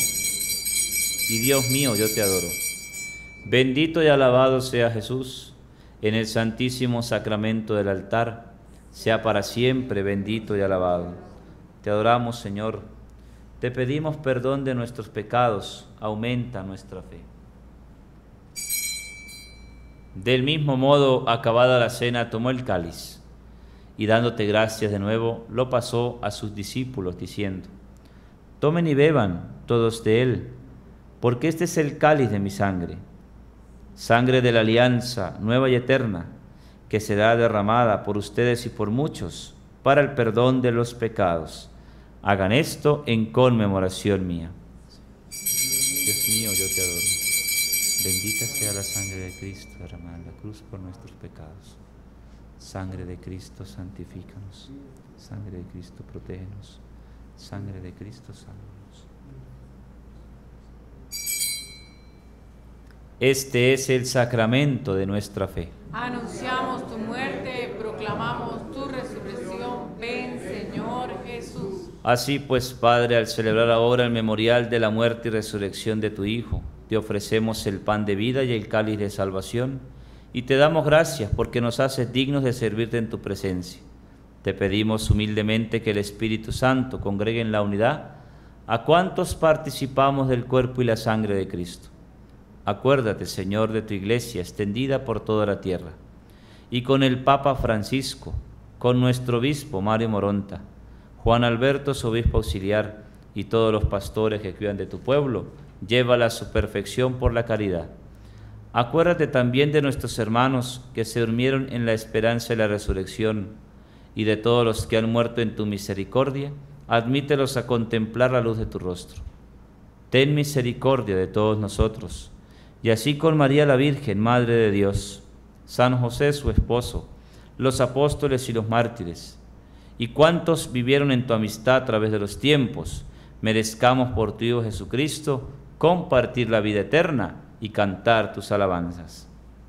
y Dios mío, yo te adoro. Bendito y alabado sea Jesús en el santísimo sacramento del altar, sea para siempre bendito y alabado. Te adoramos, Señor. Te pedimos perdón de nuestros pecados, aumenta nuestra fe. Del mismo modo, acabada la cena, tomó el cáliz y dándote gracias de nuevo, lo pasó a sus discípulos, diciendo: tomen y beban todos de él, porque este es el cáliz de mi sangre, sangre de la alianza nueva y eterna, que será derramada por ustedes y por muchos para el perdón de los pecados. Hagan esto en conmemoración mía. Dios mío, yo te adoro. Bendita sea la sangre de Cristo derramada en la cruz por nuestros pecados. Sangre de Cristo, santifícanos. Sangre de Cristo, protégenos. Sangre de Cristo, sálvanos. Este es el sacramento de nuestra fe. Anunciamos tu muerte, proclamamos tu resurrección. Ven, Señor Jesús. Así pues, Padre, al celebrar ahora el memorial de la muerte y resurrección de tu Hijo, te ofrecemos el pan de vida y el cáliz de salvación, y te damos gracias porque nos haces dignos de servirte en tu presencia. Te pedimos humildemente que el Espíritu Santo congregue en la unidad a cuantos participamos del cuerpo y la sangre de Cristo. Acuérdate, Señor, de tu Iglesia extendida por toda la tierra, y con el Papa Francisco, con nuestro obispo Mario Moronta, Juan Alberto, su obispo auxiliar, y todos los pastores que cuidan de tu pueblo, llévala a su perfección por la caridad. Acuérdate también de nuestros hermanos que se durmieron en la esperanza de la resurrección, y de todos los que han muerto en tu misericordia, admítelos a contemplar la luz de tu rostro. Ten misericordia de todos nosotros, y así con María la Virgen, Madre de Dios, San José su esposo, los apóstoles y los mártires, y cuantos vivieron en tu amistad a través de los tiempos, merezcamos por tu Hijo Jesucristo compartir la vida eterna y cantar tus alabanzas.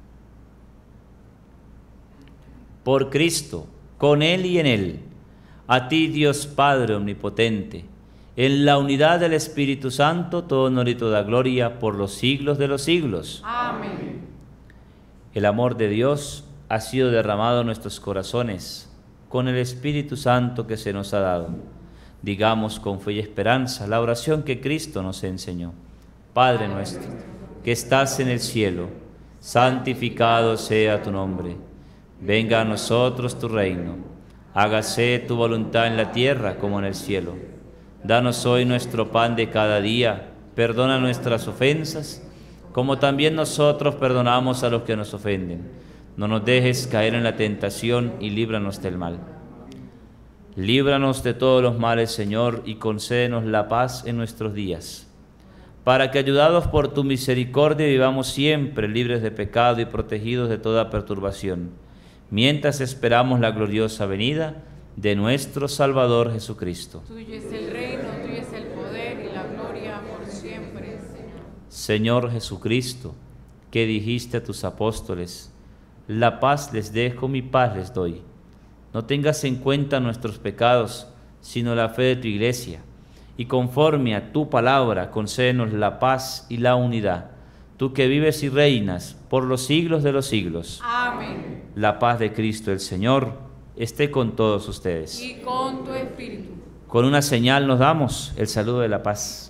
Por Cristo, con Él y en Él, a ti, Dios Padre omnipotente, en la unidad del Espíritu Santo, todo honor y toda gloria por los siglos de los siglos. Amén. El amor de Dios ha sido derramado en nuestros corazones con el Espíritu Santo que se nos ha dado. Digamos con fe y esperanza la oración que Cristo nos enseñó. Padre nuestro, que estás en el cielo, santificado sea tu nombre. Venga a nosotros tu reino. Hágase tu voluntad en la tierra como en el cielo. Danos hoy nuestro pan de cada día. Perdona nuestras ofensas, como también nosotros perdonamos a los que nos ofenden. No nos dejes caer en la tentación y líbranos del mal. Líbranos de todos los males, Señor, y concédenos la paz en nuestros días, para que, ayudados por tu misericordia, vivamos siempre libres de pecado y protegidos de toda perturbación, mientras esperamos la gloriosa venida de nuestro Salvador Jesucristo. Tuyo es el reino, tuyo es el poder y la gloria por siempre, Señor. Señor Jesucristo, que dijiste a tus apóstoles: la paz les dejo, mi paz les doy. No tengas en cuenta nuestros pecados, sino la fe de tu Iglesia, y conforme a tu palabra, concédenos la paz y la unidad. Tú que vives y reinas por los siglos de los siglos. Amén. La paz de Cristo el Señor esté con todos ustedes. Y con tu espíritu. Con una señal nos damos el saludo de la paz.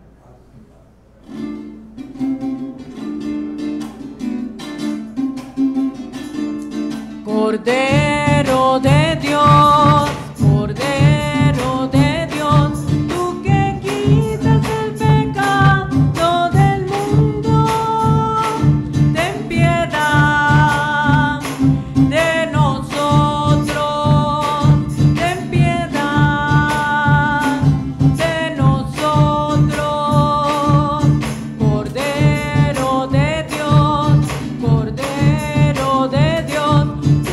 Cordero de Dios, Cordero de Dios, tú que quitas el pecado del mundo, ten piedad de nosotros, ten piedad de nosotros. Cordero de Dios, Cordero de Dios,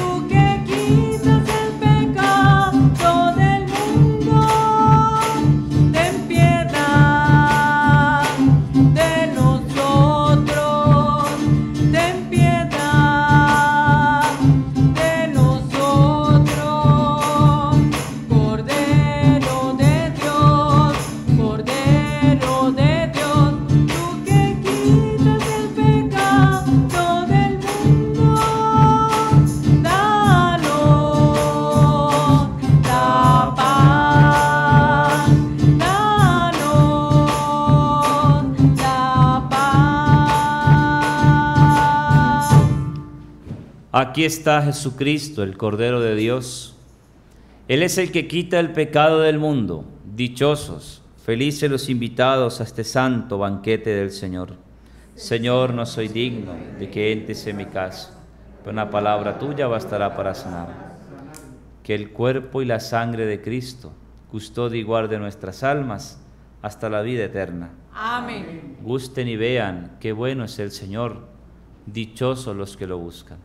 Aquí está Jesucristo, el Cordero de Dios. Él es el que quita el pecado del mundo. Dichosos, felices los invitados a este santo banquete del Señor. Señor, no soy digno de que entres en mi casa, pero una palabra tuya bastará para sanar. Que el cuerpo y la sangre de Cristo custodie y guarde nuestras almas hasta la vida eterna. Amén. Gusten y vean qué bueno es el Señor. Dichosos los que lo buscan.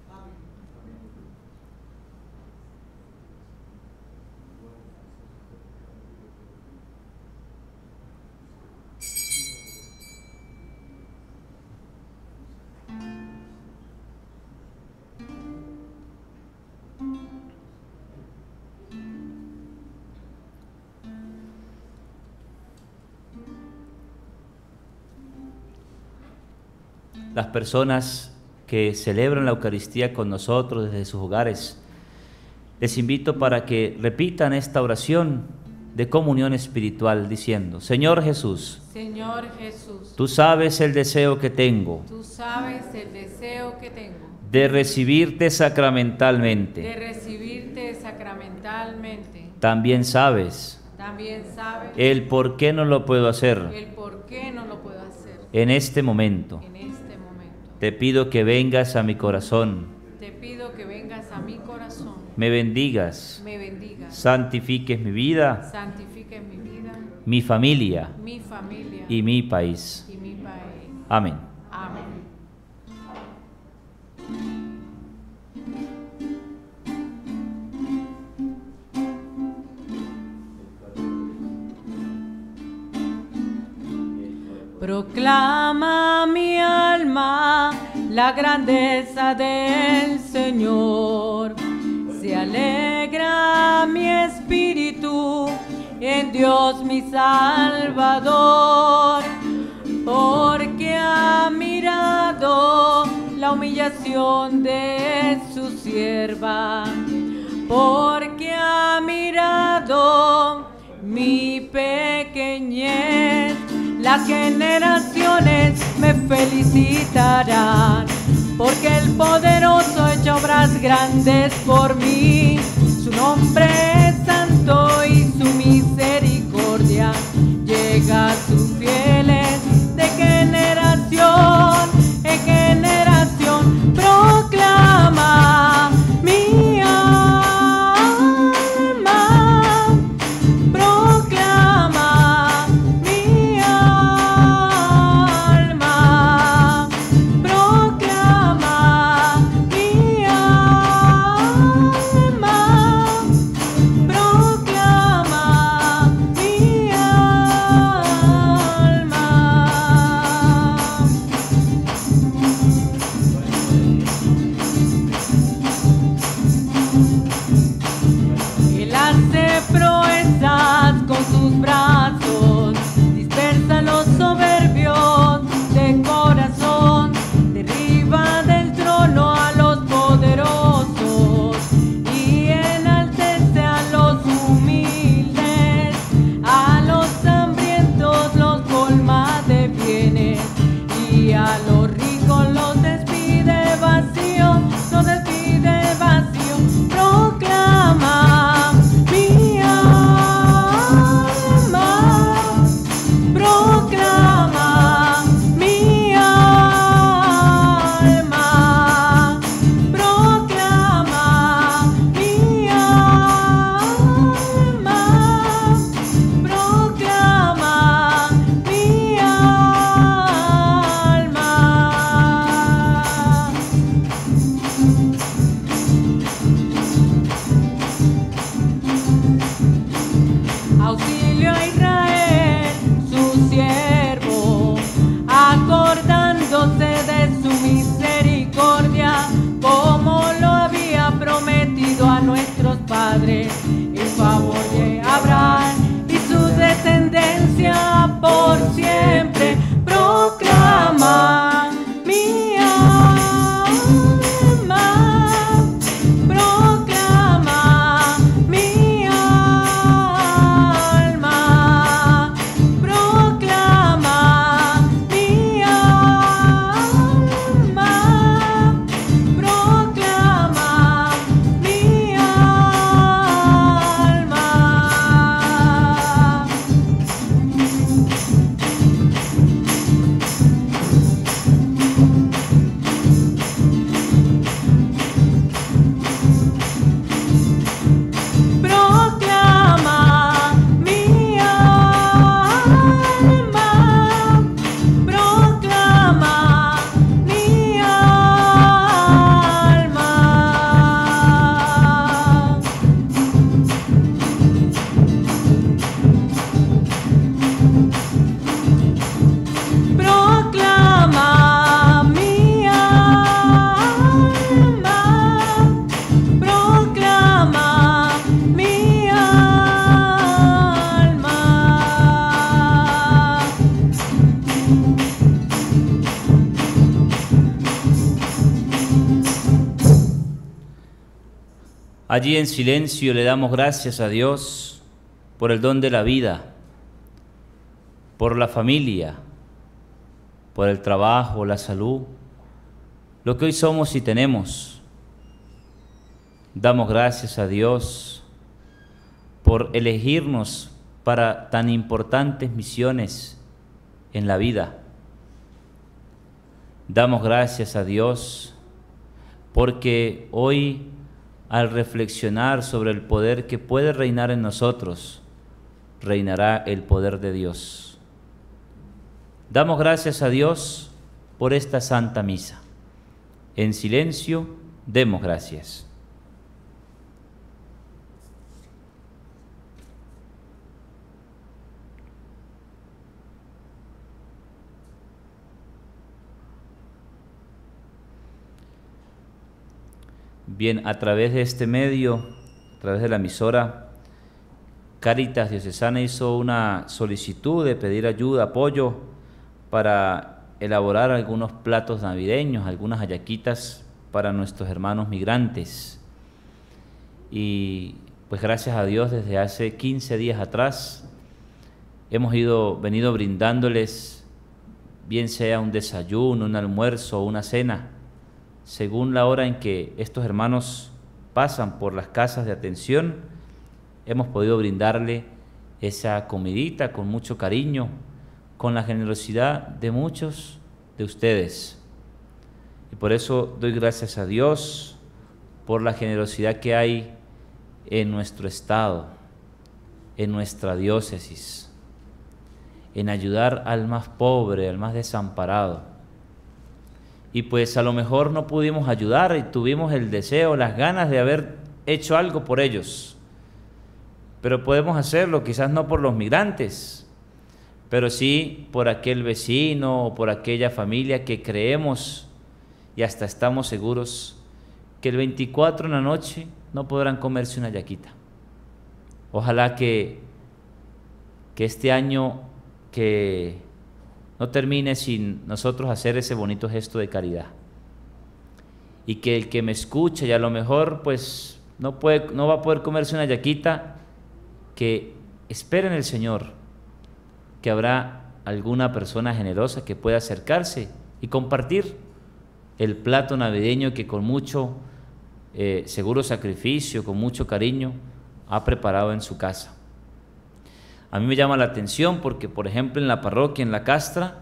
Las personas que celebran la Eucaristía con nosotros desde sus hogares, les invito para que repitan esta oración de comunión espiritual diciendo: Señor Jesús, Señor Jesús, tú sabes el deseo que tengo, tú sabes el deseo que tengo de recibirte sacramentalmente. de recibirte sacramentalmente. También sabes el por qué no lo puedo hacer. el por qué no lo puedo hacer. En este momento, te pido que vengas a mi corazón, Te pido que vengas a mi corazón, me bendigas, santifiques mi vida, santifiques mi vida, mi familia y mi país. Amén. Amén. Proclama mi alma la grandeza del Señor. Se alegra mi espíritu en Dios mi Salvador, porque ha mirado la humillación de su sierva, porque ha mirado mi pequeñez. Las generaciones me felicitarán, porque el poderoso ha hecho obras grandes por mí. Su nombre es santo y su misericordia misericordia llega a sus fieles de generación en generación. Proclama mi alma, proclama mi alma, proclama mi alma, proclama mi alma. Él hace proezas con sus brazos, dispersa los soberbios de corazón, derriba del trono a los poderosos y enaltece a los humildes, a los hambrientos los colma de bienes y a los ricos los despide vacío, los despide vacío. Proclama mi alma, proclama mi alma, proclama mi alma, proclama mi alma. Auxilio a Israel, su siervo, acordándose de su misericordia, como lo había prometido a nuestros padres, en favor de Abraham y su descendencia por siempre. Proclama mi alma, proclama mi alma, proclama mi alma, proclama mi alma. Proclama mi alma, proclama mi alma. Proclama mi alma, proclama mi alma. Allí en silencio le damos gracias a Dios por el don de la vida, por la familia, por el trabajo, la salud, lo que hoy somos y tenemos. Damos gracias a Dios por elegirnos para tan importantes misiones en la vida. Damos gracias a Dios porque hoy, al reflexionar sobre el poder que puede reinar en nosotros, reinará el poder de Dios. Damos gracias a Dios por esta Santa Misa. En silencio, demos gracias. Bien, a través de este medio, a través de la emisora, Cáritas Diocesana hizo una solicitud de pedir ayuda, apoyo para elaborar algunos platos navideños, algunas hallaquitas para nuestros hermanos migrantes. Y pues gracias a Dios, desde hace 15 días atrás hemos venido brindándoles, bien sea un desayuno, un almuerzo o una cena, según la hora en que estos hermanos pasan por las casas de atención. Hemos podido brindarle esa comidita con mucho cariño, con la generosidad de muchos de ustedes. Y por eso doy gracias a Dios por la generosidad que hay en nuestro estado, en nuestra diócesis, en ayudar al más pobre, al más desamparado. Y pues a lo mejor no pudimos ayudar y tuvimos el deseo, las ganas de haber hecho algo por ellos, pero podemos hacerlo, quizás no por los migrantes, pero sí por aquel vecino o por aquella familia que creemos y hasta estamos seguros que el 24 en la noche no podrán comerse una yaquita. Ojalá que este año que no termine sin nosotros hacer ese bonito gesto de caridad. Y que el que me escuche y a lo mejor pues no va a poder comerse una yaquita, que espere en el Señor, que habrá alguna persona generosa que pueda acercarse y compartir el plato navideño que con mucho seguro sacrificio, con mucho cariño, ha preparado en su casa. A mí me llama la atención porque, por ejemplo, en la parroquia, en la Castra,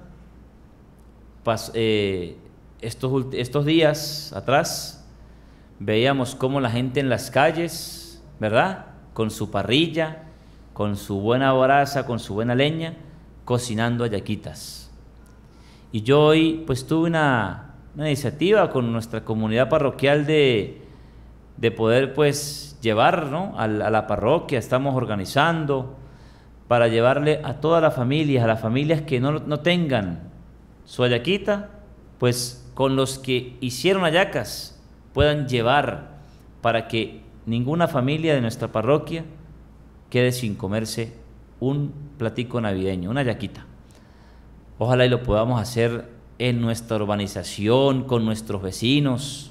estos días atrás, veíamos cómo la gente en las calles, ¿verdad?, con su parrilla, con su buena brasa, con su buena leña, cocinando hallaquitas. Y yo hoy pues tuve una iniciativa con nuestra comunidad parroquial de poder pues llevar, ¿no?, a la parroquia. Estamos organizando para llevarle a todas las familias que no tengan su hallaquita, pues con los que hicieron hallacas puedan llevar, para que ninguna familia de nuestra parroquia quede sin comerse un platico navideño, una hallaquita. Ojalá y lo podamos hacer en nuestra urbanización, con nuestros vecinos,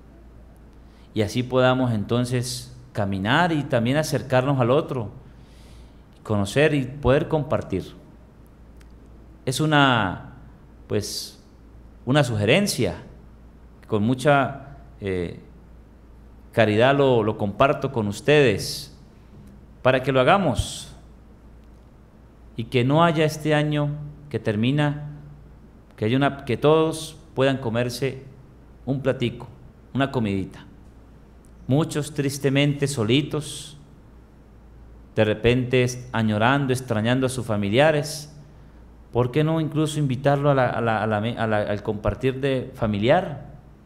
y así podamos entonces caminar y también acercarnos al otro, conocer y poder compartir. Es una sugerencia, con mucha caridad lo comparto con ustedes, para que lo hagamos y que no haya este año que termina, que todos puedan comerse un platico, una comidita. Muchos tristemente solitos, de repente añorando, extrañando a sus familiares. ¿Por qué no incluso invitarlo al compartir de familiar?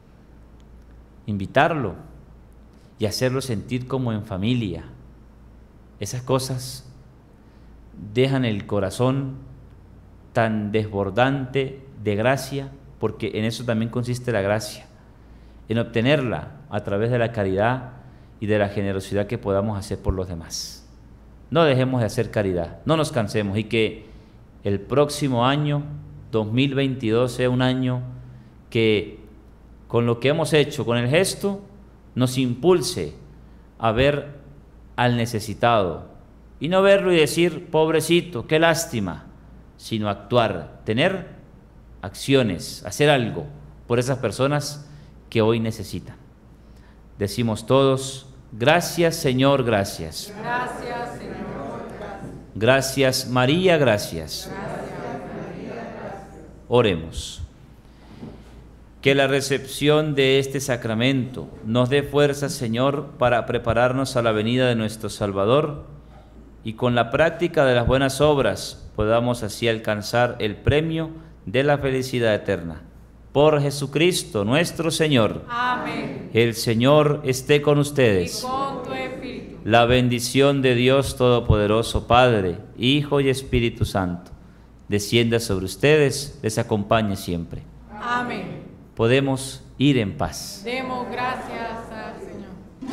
Invitarlo y hacerlo sentir como en familia. Esas cosas dejan el corazón tan desbordante de gracia, porque en eso también consiste la gracia, en obtenerla a través de la caridad y de la generosidad que podamos hacer por los demás. No dejemos de hacer caridad, no nos cansemos, y que el próximo año, 2022, sea un año que con lo que hemos hecho, con el gesto, nos impulse a ver al necesitado, y no verlo y decir, pobrecito, qué lástima, sino actuar, tener acciones, hacer algo por esas personas que hoy necesitan. Decimos todos, gracias Señor, gracias. Gracias Señor. Gracias María, gracias. Oremos. Que la recepción de este sacramento nos dé fuerza, Señor, para prepararnos a la venida de nuestro Salvador, y con la práctica de las buenas obras podamos así alcanzar el premio de la felicidad eterna. Por Jesucristo nuestro Señor. Amén. El Señor esté con ustedes. Y con tu espíritu. La bendición de Dios Todopoderoso, Padre, Hijo y Espíritu Santo, descienda sobre ustedes, les acompañe siempre. Amén. Podemos ir en paz. Demos gracias al Señor.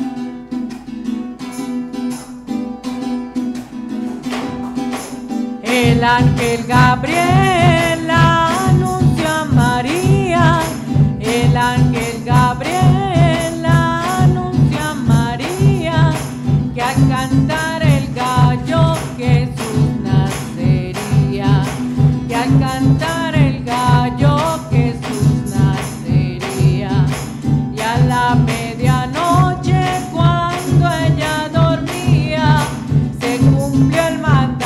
El ángel Gabriel anuncia a María. El ángel Gabriel anuncia a María que al cantar el gallo Jesús nacería. Que al cantar el gallo Jesús nacería. Y a la medianoche cuando ella dormía se cumplió el mandato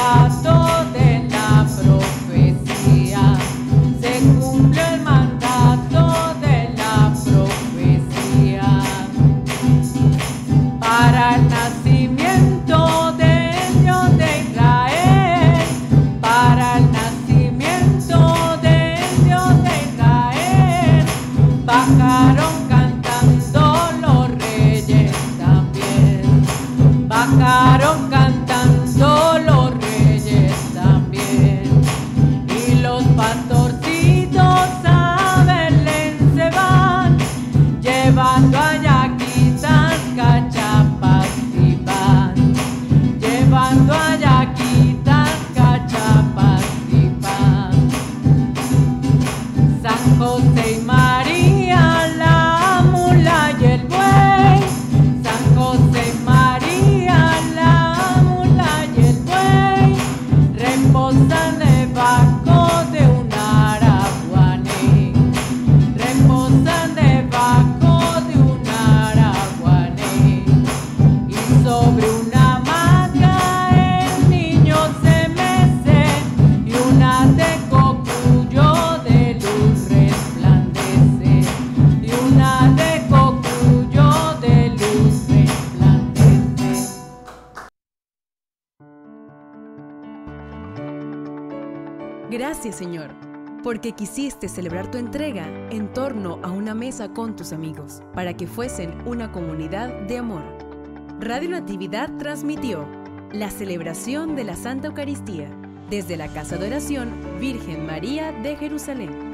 Gracias, Señor, porque quisiste celebrar tu entrega en torno a una mesa con tus amigos, para que fuesen una comunidad de amor. Radio Natividad transmitió la celebración de la Santa Eucaristía desde la Casa de Oración Virgen María de Jerusalén.